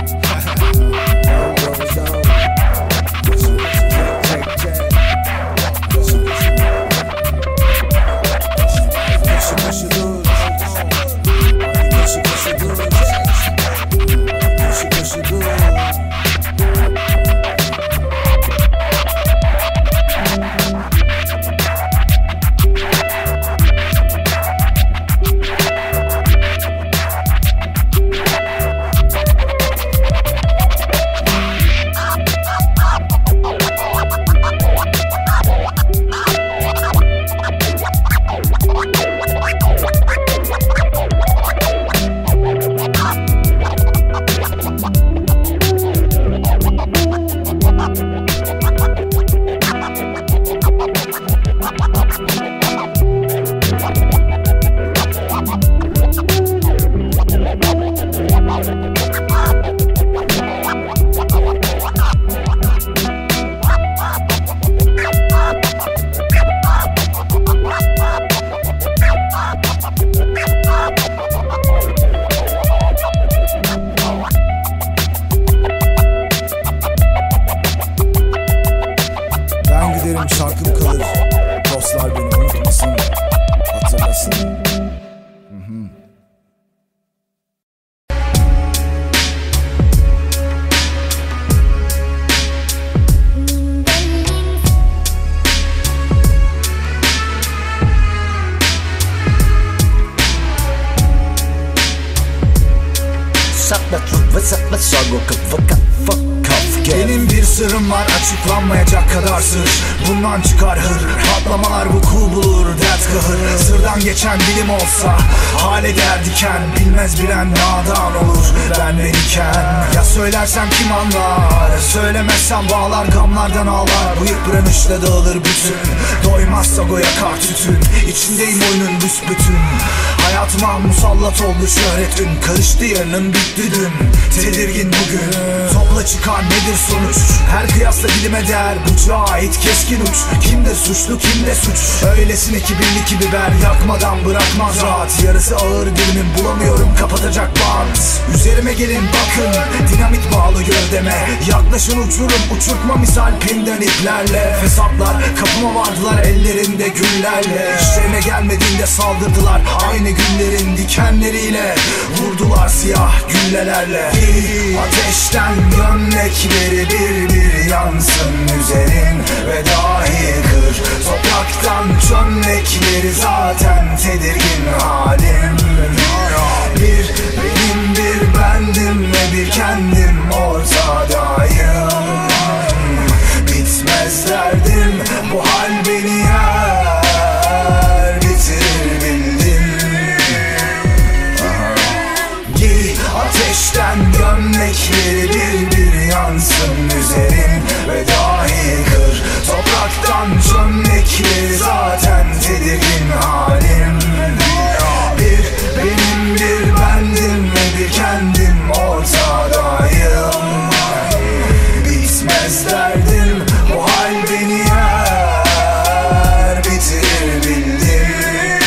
Sakla sorgu kafa kafa kaf. Benim bir sırrım var, açıklanmayacak kadar sır. Bundan çıkar hır, patlamalar vuku bulur, dert kahır. Sırdan geçen bilim olsa hale der diken. Bilmez bilen nadan olur ben beniken. Ya söylersem kim anlar, söylemezsem bağlar, gamlardan ağlar. Bıyık branışla dağılır bütün, doymazsa goya kar tütün. İçindeyim oyunun büsbütün, hayatıma musallat oldu şöhret ün. Karıştı yarının bitti dün, tedirgin bugün. Topla çıkar nedir sonuç, her kıyasla bilime değer. Bıçağa ait keskin uç, kimde suçlu kimde suç. Öylesine kibirli ki biber yakmadan bırakmaz rahat. Yarısı ağır dilimin, bulamıyorum kapatacak bant. Üzerime gelin bakın, dinamit bağlı gövdeme. Yaklaşın uçurum, uçurtma misal pinden iplerle. Fesatlar kapıma vardılar ellerinde güllerle. İşlerine gelmediğinde saldırdılar aynı günlerin dikenleriyle. Vurdular siyah güllelerle. Ateşten gömlekleri bir bir yansın üzerin ve dahi kır. Topraktan çömlekleri zaten tedirgin halim. Bir benim bir bendim ve bir kendim ortadayım. Bitmez derdim, bu hal beni yer bitirir bildim. Giy ateşten gömlekleri bir bir yansın üzerin ve dahi kır. Topraktan çömlekleri zaten tedirgin halim. Bir benim bir bendim ve bir kendim ortadayım. Bitmez derdim, bu hal beni yer bitirir bildim.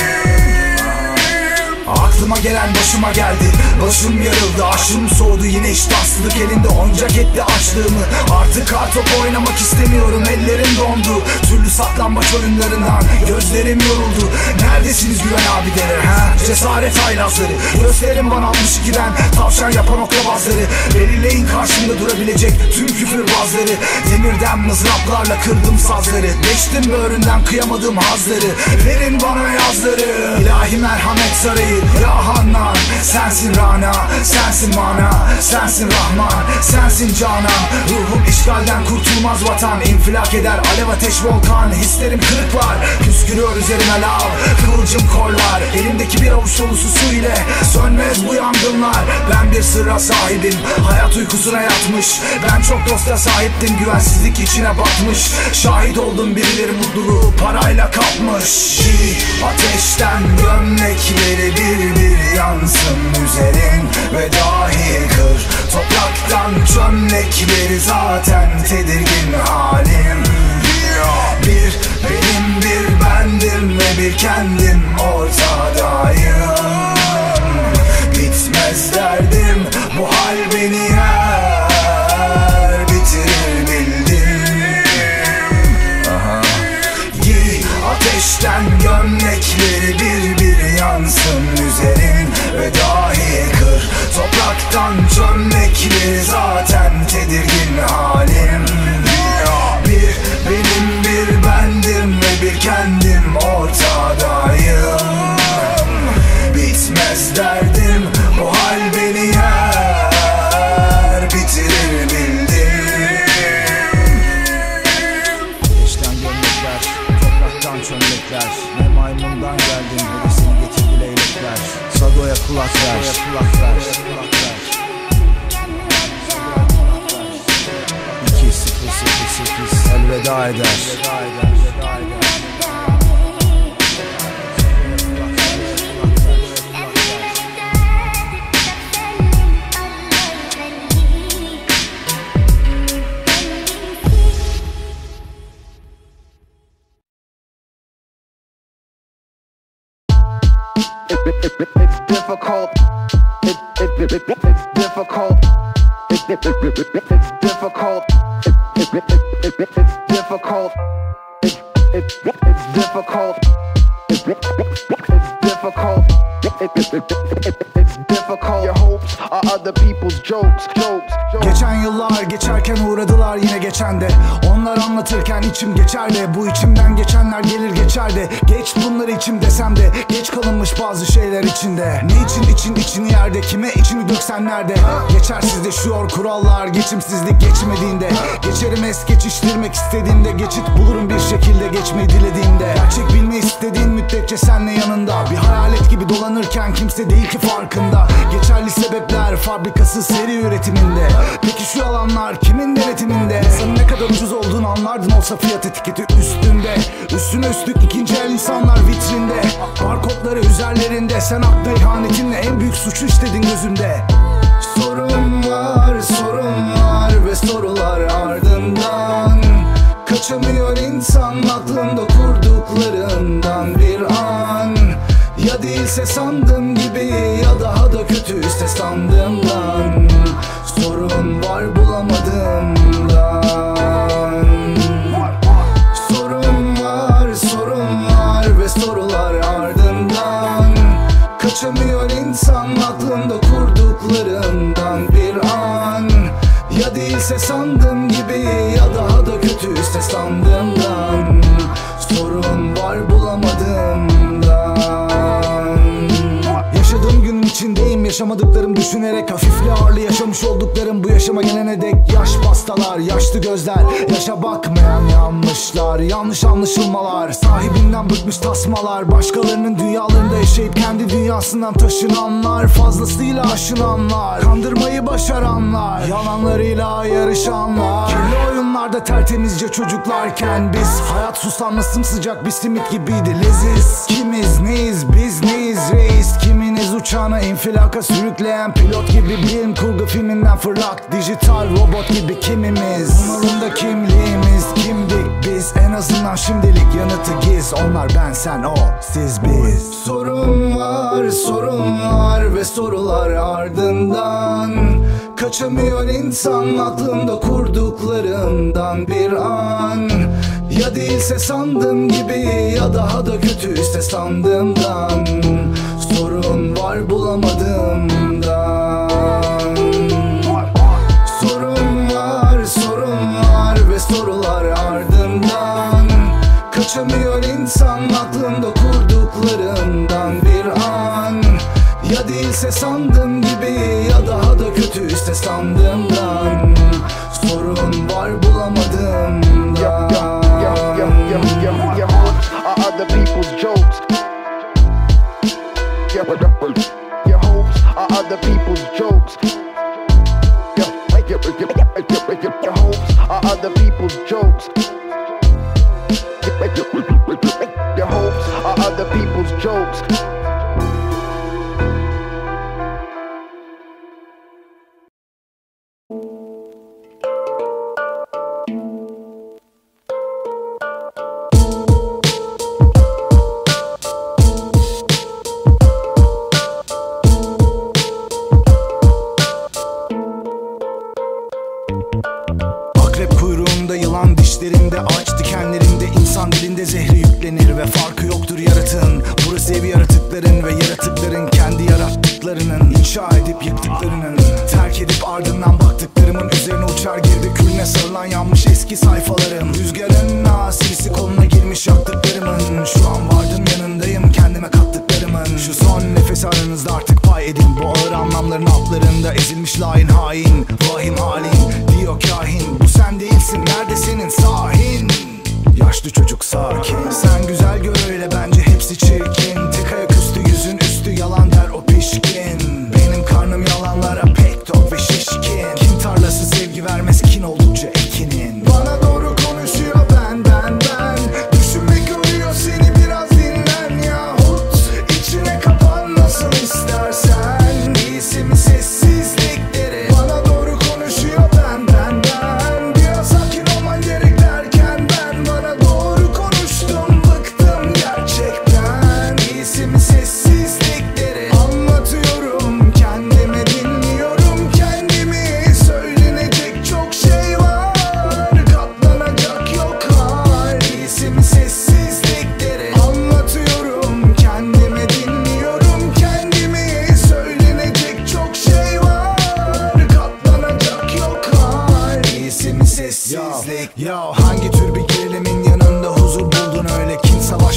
Aklıma gelen başıma geldi, başım yarıldı, aşım soğudu, yine iştahsızlık elinde oncak etti açlığımı. Artık kartop oynamak istemiyorum, ellerim dondu. Türlü saklambaç oyunlarından gözlerim yoruldu. Neredesiniz güven abileri ha? Cesaret haylazları, gösterin bana altmış ikiden tavşan yapan oklabazları. Belirleyin karşımda durabilecek tüm küfürbazları. Demirden mızraplarla kırdım sazları, geçtim böğründen kıyamadığım hazları. Verin bana yazları, ilahi merhamet sarayı. Ya Hannan, sensin Rana, sensin mana, sensin Rahman, sensin Canan. Ruhum işgalden kurtulmaz vatan, infilak eder alev ateş volkan. Hislerim kırıklar, püskürüyor üzerime lav, kıvılcım korlar. Elimdeki bir avuç dolusu su ile sönmez bu yangınlar. Ben bir sırra sahibim, hayat uykusuna yatmış. Ben çok dosta sahiptim, güvensizlik içine batmış. Şahit oldum birileri mutluluğu parayla kapmış. Ateşten gömlekleri bir bir yansın üzerin ve dahi kır. Topraktan çömlekleri zaten tedirgin halim. Bir benim bir bendim ve bir kendim ortadayım. Bitmez derdim, bu hal beni yer bitirir bildim. Aha. Giy ateşten gömlekleri bir bir yansın üzerin ve dahi kır. Topraktan çömlekleri zaten tedirgin halim. Bir benim bir bendim ve bir kendim ortadayım. Bitmez derdim, bu hal beni yer bitirir bildim. Ateşten gömlekler, topraktan çömlekler. Ne maymundan geldin, ne de seni getirdi leylekler. Sagoya kulak ver, kulak ver. iki sıfır sıfır sekiz elveda eder. It's difficult. It, it, it, it, it's difficult. It, it, it, it, it's difficult. It, it, it, it, it, it's difficult. It, it, it's difficult. It, it, it's difficult. It, it, it, it, it's difficult. Your hopes are other people's jokes. Jokes. Jokes. Geçen yıllar geçerken uğradılar yine geç geçen de. Onlar anlatırken içim geçer de, bu içimden geçenler gelir geçer de. Geç bunları içim desem de, geç kalınmış bazı şeyler içinde. Ne için için içini yerde, kime içini döksen nerede? Geçersizleşiyor kurallar geçimsizlik geçmediğinde. Geçerim es geçiştirmek istediğimde, geçit bulurum bir şekilde geçmeyi dilediğimde. Gerçek bilmeyi istediğin müddetçe senle yanında. Bir hayalet gibi dolanırken kimse değil ki farkında. Geçerli sebepler fabrikası seri üretiminde. Peki şu alanlar kimin denetiminde? Sana ne kadar ucuz olduğunu anlardın olsa fiyat etiketi üstünde. Üstüne üstlük ikinci el insanlar vitrinde. Barkodları üzerlerinde. Sen akla ihanetinle en büyük suçu işledin gözümde. Sorun var, sorun var ve sorular ardından. Kaçamıyor insan aklında kurduklarından bir an. Ya değilse sandığım gibi, ya daha da kötüyse sandığımdan. Sorun var bulamadığımdan. Sorun var, sorun var ve sorular ardından. Kaçamıyor insan aklında kurduklarından bir an. Ya değilse sandığım gibi, ya daha da kötüyse sandığımdan. Sorun var bulamadığımdan. Yaşadığım günün içindeyim, yaşamadıklarım düşünerek. Hafifli ağırlı yaşamış olduklarım bu yaşama gelene dek. Yaş pastalar, yaşlı gözler, yaşa bakmayan yanlışlar, yanlış anlaşılmalar, sahibinden bıkmış tasmalar. Başkalarının dünyalarında yaşayıp kendi dünyasından taşınanlar, fazlasıyla aşınanlar, kandırmayı başaranlar, yalanlarıyla yarışanlar. Kirli oyunlarda tertemizce çocuklarken biz, hayat susamlı sımsıcak bir simit gibiydi leziz. Kimiz neyiz biz neyiz reis, kiminiz uçağına infilaka sürükleyen pilot gibi, bilim kurgu filminden fırlak dijital robot gibi kimimiz. Umurunda kimliğimiz, kimdik biz, en azından şimdilik yanıtı giz. Onlar ben sen o siz biz. Sorun var, sorun var ve sorular ardından. Kaçamıyor insan aklında kurduklarından bir an. Ya değilse sandığım gibi, ya daha da kötüyse sandığımdan. Sorun var bulamadığımdan. Sorun var, sorun var ve sorular ardından. Kaçamıyor insan aklında kurduklarından bir an. Ya değilse sandığım gibi, ya daha da kötüyse sandığımdan. Sorun var bulamadığımdan. Your hopes are other people's jokes. Your hopes are other people's jokes. Your hopes are other people's jokes. Your hopes are other people's jokes. Akrep kuyruğunda, yılan dişlerinde, ağaç dikenlerinde, insan dilinde zehri yüklenir ve farkı yoktur yaratığın. Burası ev yaratıkların ve yaratıkların kendi yarattıklarının, inşa edip yıktıklarının. Terk edip ardından baktıklarımın üzerine uçar girdi külüne sarılan yanmış eski sayfalarım. Rüzgarın asisi koluna girmiş yaktıklarımın. Şu an vardım yanındayım kendime kattıklarımın. Şu son nefes aranızda artık pay edin. Bu ağır anlamların altlarında ezilmiş lain hain. Vahim halin diyor kahin, bu sen değilsin, nerede senin sahin? Yaşlı çocuk sakin, sen güzel gör öyle, bence hepsi çirkin. Tek ayak üstü yüzün üstü yalan der o pişkin. Benim karnım yalanlara pek tok ve şişkin. Kin tarlası sevgi vermez kin oldukça ekinin. Bana doğru konuşuyor ben ben ben. Düşünmek yoruyor seni biraz.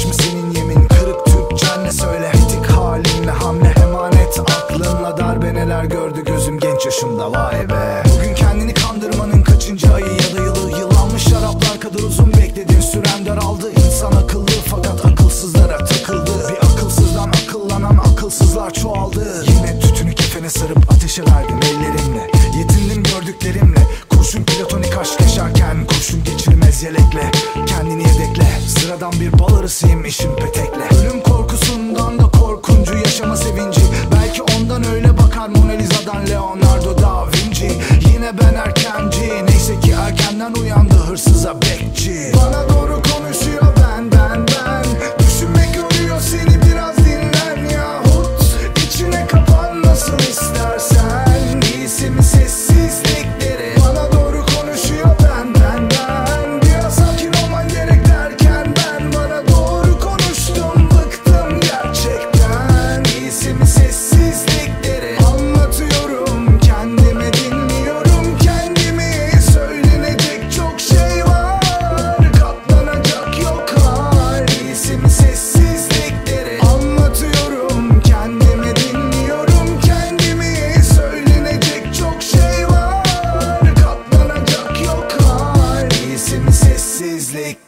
mi senin yemin? Kırık Türkçen ne söyle? Bitik halinle hamle emanet aklınla darbe neler gördü gözüm genç yaşımda vay be. Bugün kendini kandırmanın kaçıncı ayı ya da yılı? Yıllanmış şaraplar kadar uzun bekledin, süren daraldı. İnsan akıllı fakat akılsızlara takıldı. Bir akılsızdan akıllanan akılsızlar çoğaldı. Yine tütünü kefene sarıp ateşe verdim ellerimle. Yetindim gördüklerimle. Kurşun platonik aşk yaşarken kurşun geçirmez yelekle. Kendini yedekle, sıradan bir bal arısıyım işim petekle. Ölüm korkusundan da korkuncu yaşama sevinci. Belki ondan öyle bakar Mona Lisa'dan Leonardo da Vinci. Yine ben erkenci, neyse ki erkenden uyandı hırsıza bekçi. Bana doğru konuşuyor ben ben ben. Düşünmek yoruyor seni, biraz dinlen yahut içine kapan nasıl istersen. İyisi mi sessizlikleri? Bana doğru konuşuyor ben ben ben. Biraz sakin olman gerek derken ben bana doğru konuştum, bıktım gerçekten. İyisi mi sessizlikleri? Anlatıyorum kendime, dinliyorum kendimi. Söylenecek çok şey var, katlanacak yok hal. İyisi mi sessizlikleri? Anlatıyorum kendime, dinliyorum kendimi. Söylenecek çok şey var, katlanacak yok hal. İyisi mi sessizlik?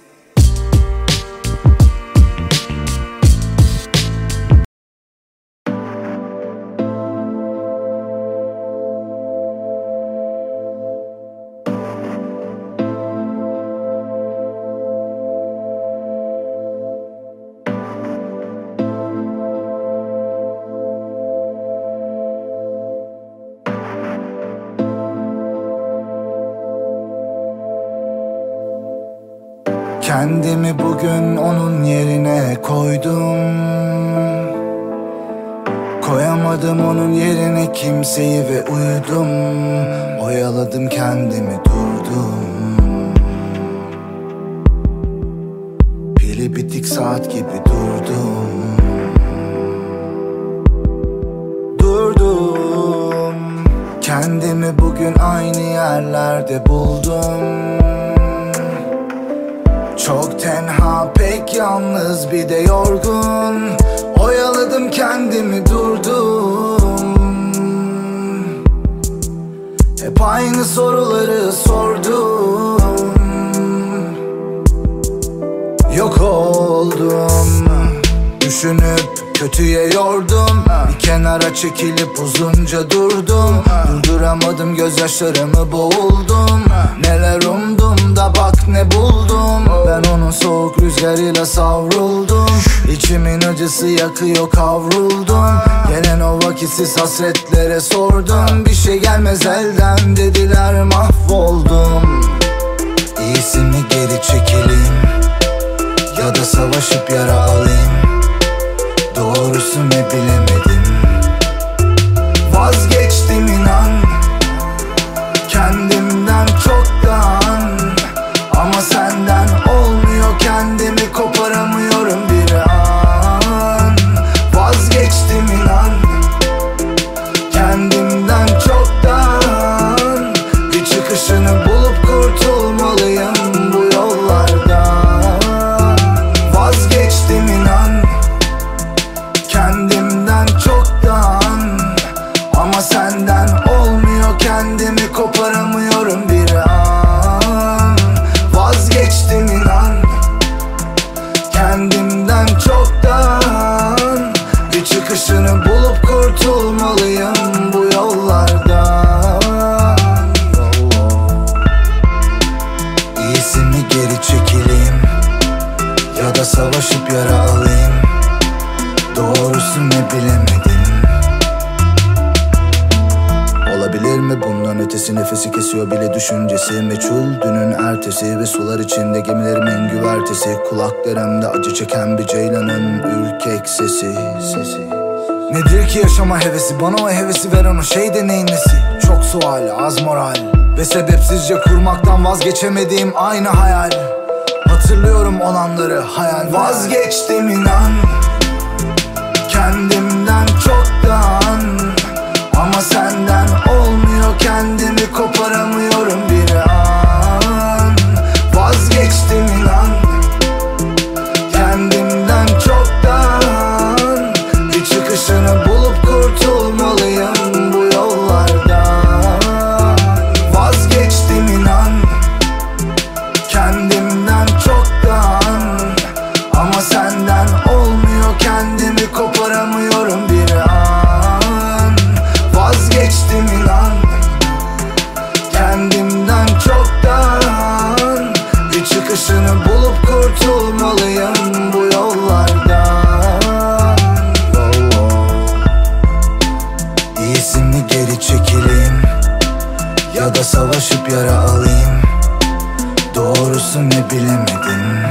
Kendimi bugün onun yerine koydum. Koyamadım onun yerine kimseyi ve uyudum. Oyaladım kendimi, durdum. Pili bitik saat gibi durdum. Durdum. Kendimi bugün aynı yerlerde buldum. Çok tenha, pek yalnız, bir de yorgun. Oyaladım kendimi, durdum. Hep aynı soruları sordum. Yok oldum. Düşünüp kötüye yordum. Bir kenara çekilip uzunca durdum. Durduramadım gözyaşlarımı, boğuldum. Neler umdum da bak ne buldum. Ben onun soğuk rüzgarıyla savruldum. İçimin acısı yakıyor, kavruldum. Gelen o vakitsiz hasretlere sordum. Bir şey gelmez elden dediler, mahvoldum. İyisi mi geri çekileyim ya da savaşıp yara alayım? Doğrusu ne bilemedim. Vazgeçtim inan kendimden çoktan. Ama senden olmuyor, kendimi koparamıyorum bir an. Vazgeçtim inan kendimden çoktan. Bir çıkışını bulup kurtulmalıyım bu yollardan. Vazgeçtim inan kendimden çoktan. Ama senden olmuyor, kendimi koparamıyorum bir an. Vazgeçtim inan kendimden çoktan. Bir çıkışını bulup kurtulmalıyım bu yollardan. İyisi mi geri çekileyim ya da savaşıp yara alayım? Doğrusu ne bilemedim. Olabilir mi bundan ötesi? Nefesi kesiyor bile düşüncesi. Meçhul dünün ertesi ve sular içinde gemilerimin güvertesi. Kulaklarımda acı çeken bir ceylanın ürkek sesi, sesi. Nedir ki yaşama hevesi? Bana o hevesi veren o şey de neyin nesi? Çok sual, az moral ve sebepsizce kurmaktan vazgeçemediğim aynı hayal. Hatırlıyorum olanları, hayal. Vazgeçtim inan kendimden çoktan. Ama senden olmuyor, kendimi koparamıyorum bir an. Vazgeçtim inan kendimden senden olmuyor, kendimi koparamıyorum bir an. Vazgeçtim inan kendimden çoktan. Bir çıkışını bulup kurtulmalıyım bu yollardan. oh, oh. İyisi mi geri çekileyim ya da savaşıp yara alayım? Doğrusu ne bilemedim.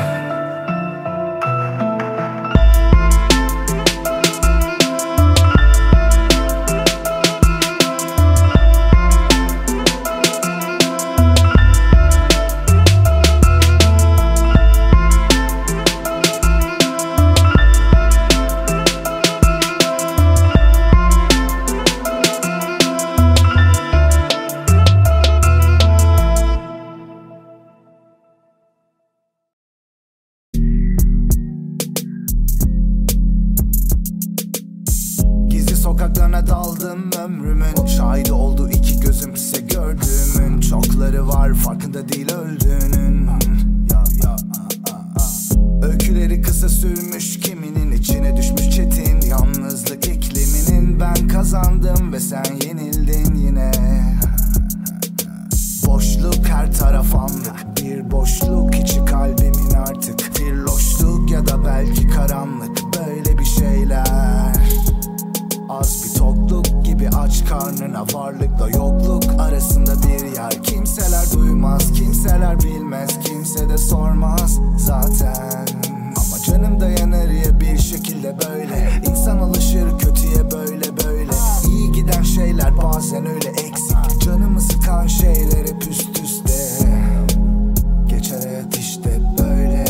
Sokaklarına daldım ömrümün, şahidi oldu iki gözüm ise gördüğümün. Çokları var farkında değil öldüğünün. ya, ya, a, a, a. Öyküleri kısa sürmüş, kiminin içine düşmüş çetin yalnızlık ikliminin. Ben kazandım ve sen yenildin yine. Boşluk her taraf anlık, bir boşluk içi kalbimin artık. Bir loşluk ya da belki karanlık, böyle bir şeyler. Az bir tokluk gibi aç karnına, varlıkla yokluk arasında bir yer. Kimseler duymaz, kimseler bilmez, kimse de sormaz zaten. Ama canım dayanır ya bir şekilde böyle. İnsan alışır kötüye böyle böyle. İyi giden şeyler bazen öyle eksik. Canımı sıkan şeyler hep üst üste. Geçer hayat işte böyle.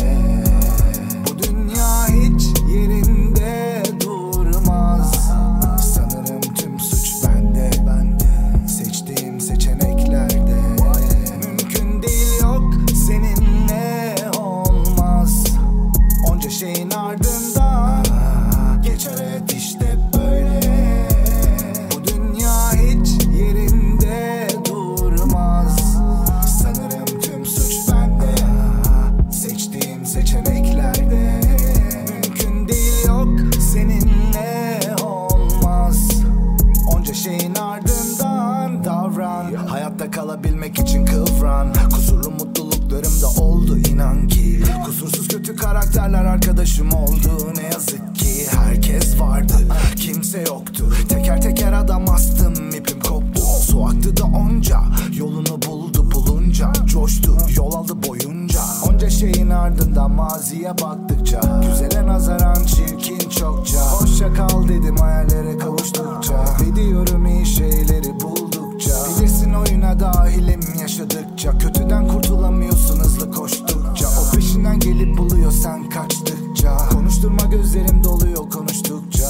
Bu dünya hiç yerinde durmaz. Sanırım tüm suç bende, bende. Seçtiğim seçeneklerde. Mümkün değil, yok seninle olmaz. Onca şeyin ardından geçer hayat işte böyle. Bu dünya hiç yerinde durmaz. Sanırım tüm suç bende. Seçtiğim seçeneklerde. Mümkün değil, yok seninle olmaz. Onca şeyin ardından davran. Hayatta kalabilmek için kıvran. Kusurlu mutluluklarım da oldu inan ki. Kusursuz kötü karakterler arkadaşım oldu. Ne yazık ki herkes vardı, kimse yoktu. Teker teker adam astım, ipim koptu. Su aktı da onca, yolunu buldu bulunca. Coştu, yol aldı boyunca. Onca şeyin ardından maziye baktıkça. Güzele nazaran çirkin çokça. Hoşça kal dedim hayallere kavuştukça. Biliyorum iyi şeyleri buldukça. Bilirsin oyuna dahilim yaşadıkça. Kötüden kurtulamıyorsun hızlı koştukça. O peşinden gelip buluyor sen kaçtıkça. Konuşturma gözlerim doluyor konuştukça.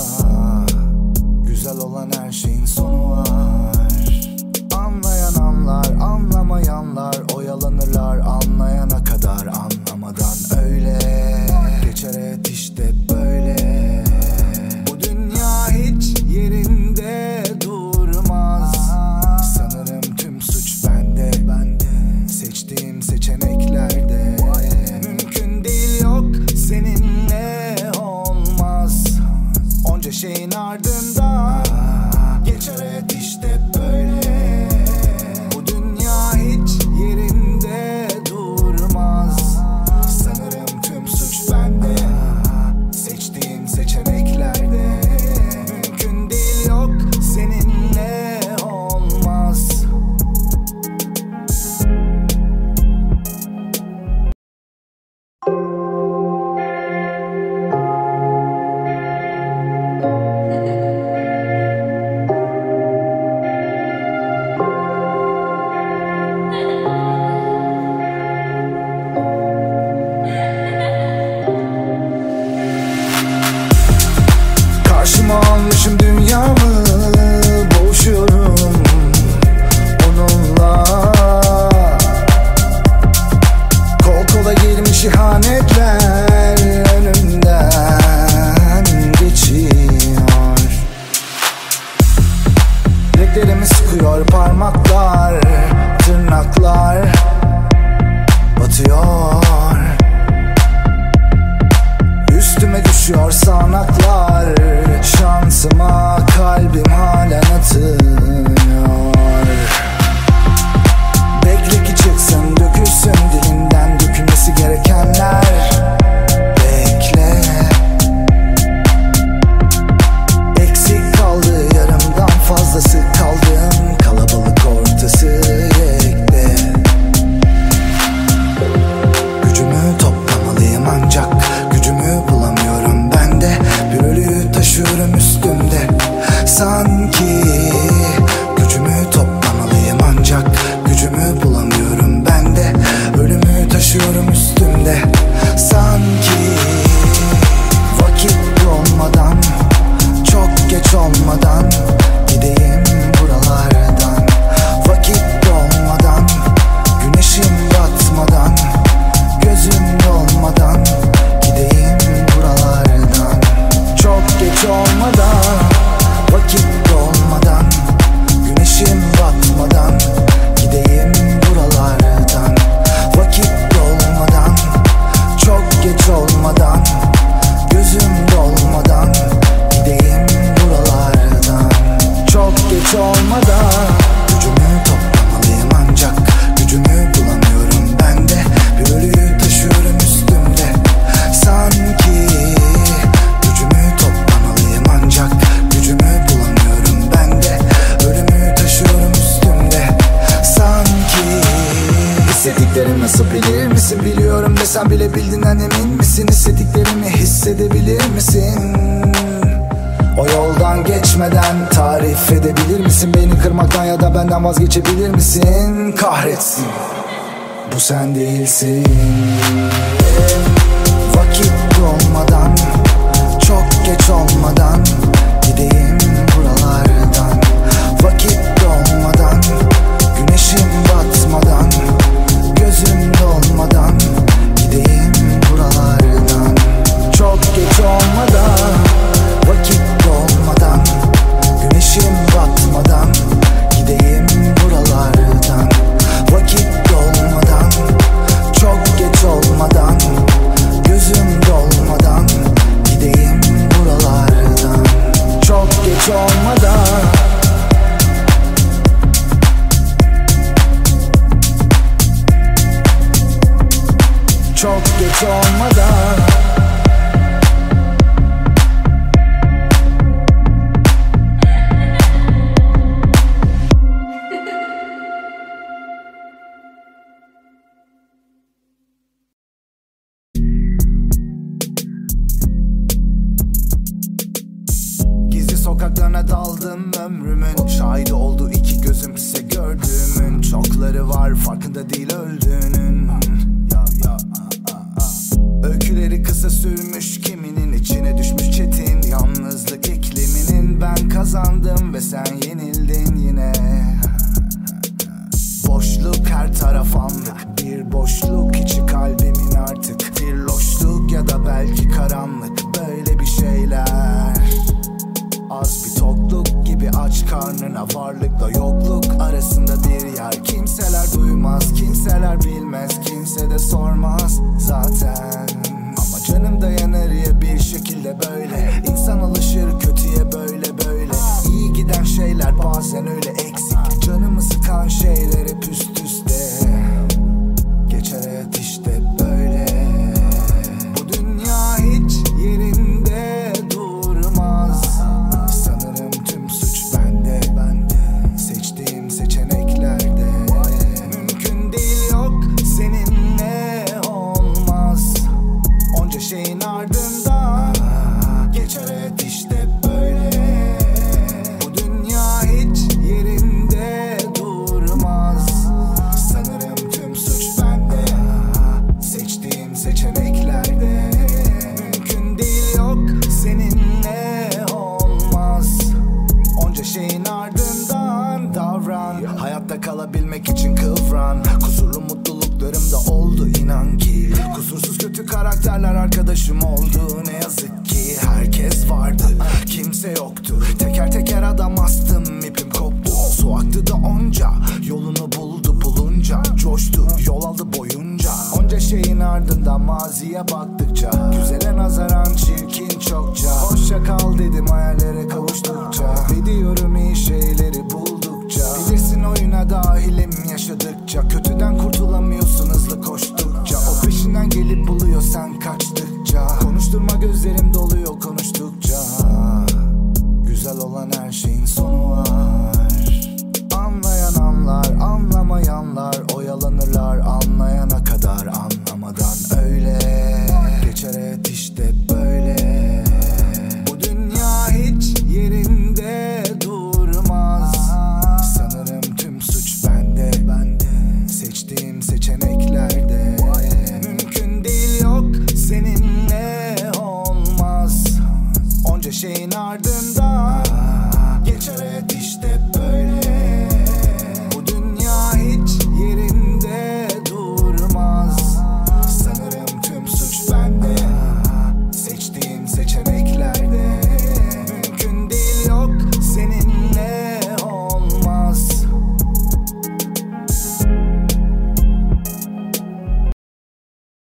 Güzel olan her şeyin sonu var. Anlayan anlar, anlamayanlar oyalanırlar anlayana kadar. Anlamadan öyle geçer hayat işte böyle. Bu dünya hiç yerinde durmaz. Sanırım tüm suç bende, bende. Seçtiğim seçeneklerde. Mümkün değil, yok seninle olmaz. Onca şeyin ardından geçer hayat işte böyle. Bu dünya hiç yerinde durmaz. Sanırım tüm suç bende. Seçtiğim seçeneklerde. Mümkün değil, yok seninle olmaz. Karşıma almışım dünyamı, boğuşuyorum onunla. Kol kola girmiş ihanetler önümden geçiyor. Bileklerimi sıkıyor parmaklar, tırnaklar batıyor. Üstüme Üstüme düşüyor sağanaklar. Şansıma kalbim halen atıyor. Bekle ki çıksın, dökülsün dilinden dökülmesi gerekenler. Bekle. Eksik kaldı yarımdan fazlası, kaldım kalabalık ortası yekte. Gücümü toplamalıyım ancak gücümü bulamıyorum ben de. Bir ölüyü taşıyorum üstümde sanki. Gücümü toplamalıyım ancak gücümü bulamıyorum ben de. Ölümü taşıyorum üstümde sanki. Vakit olmadan, çok geç olmadan gideyim buralardan. Vakit olmadan, güneşim batmadan, gözüm dolmadan gideyim buralardan. Çok geç olmadan, vakit olmadan, güneşim batmadan gideyim buralardan. Vakit olmadan, çok geç olmadan, gözüm dolmadan gideyim buralardan. Çok geç olmadan, gücümü toplamalıyım ancak gücümü bulamıyorum ben de. Bir ölüyü taşıyorum üstümde sanki. Gücümü toplamalıyım ancak gücümü bulamıyorum ben de. Ölümü taşıyorum üstümde sanki. Hissettiklerimi nasıl bilir misin? Biliyorum desem bile bildiğinden emin misin? Hissettiklerimi hissedebilir misin? O yoldan geçmeden tarif edebilir misin? Beni kırmaktan ya da benden vazgeçebilir misin? Kahretsin, bu sen değilsin. Vakit olmadan, çok geç olmadan gideyim buralardan. Vakit olmadan, güneşim batmadan, gözüm dolmadan gideyim buralardan. Çok geç olmadan, vakit olmadan, güneşim batmadan gideyim buralardan. Vakit olmadan, çok geç olmadan, gözüm dolmadan gideyim buralardan. Çok geç olmadan, çok geç olmadan. Gizli sokaklarına daldım ömrümün. Şahidi oldu iki gözüm size gördüğümün. Çokları var farkında değil öldüğünün. Ya, ya, a, a, a. Öyküleri kısa sürmüş, kiminin içine düşmüş çetin yalnızlık ikliminin. Ben kazandım ve sen yenildin yine. Boşluk her taraf anlık, bir boşluk içi kalbimin artık. Bir loşluk ya da belki karanlık, böyle bir şeyler. Az bir tokluk gibi aç karnına, varlıkla yokluk arasında bir yer. Kimseler duymaz, kimseler bilmez, kimse de sormaz zaten. Ama canım dayanır ya bir şekilde böyle. İnsan alışır kötüye böyle böyle. İyi giden şeyler bazen öyle eksik. Canımı sıkan şeyler hep üst üste. Geçer hayat işte böyle. Bu dünya hiç yerinde durmaz. Sanırım tüm suç bende, bende. Seçtiğim seçeneklerde. Mümkün değil, yok seninle olmaz. Onca şeyin ardından geçer hayat işte böyle. Bu dünya hiç yerinde durmaz. Sanırım tüm suç bende. Seçtiğim seçeneklerde. Mümkün değil, yok seninle olmaz. Onca şeyin ardından davran. Hayatta kalabilmek için kıvran. Kusurlu mutluluklarım da oldu inan ki. Kusursuz kötü karakterler arkadaşım oldu. Ne yazık ki herkes vardı, kimse yoktu. Teker teker adam astım, ipim koptu. Su aktı da onca, yolunu buldu bulunca. Coştu, yol aldı boyunca. Onca şeyin ardından maziye baktıkça güzel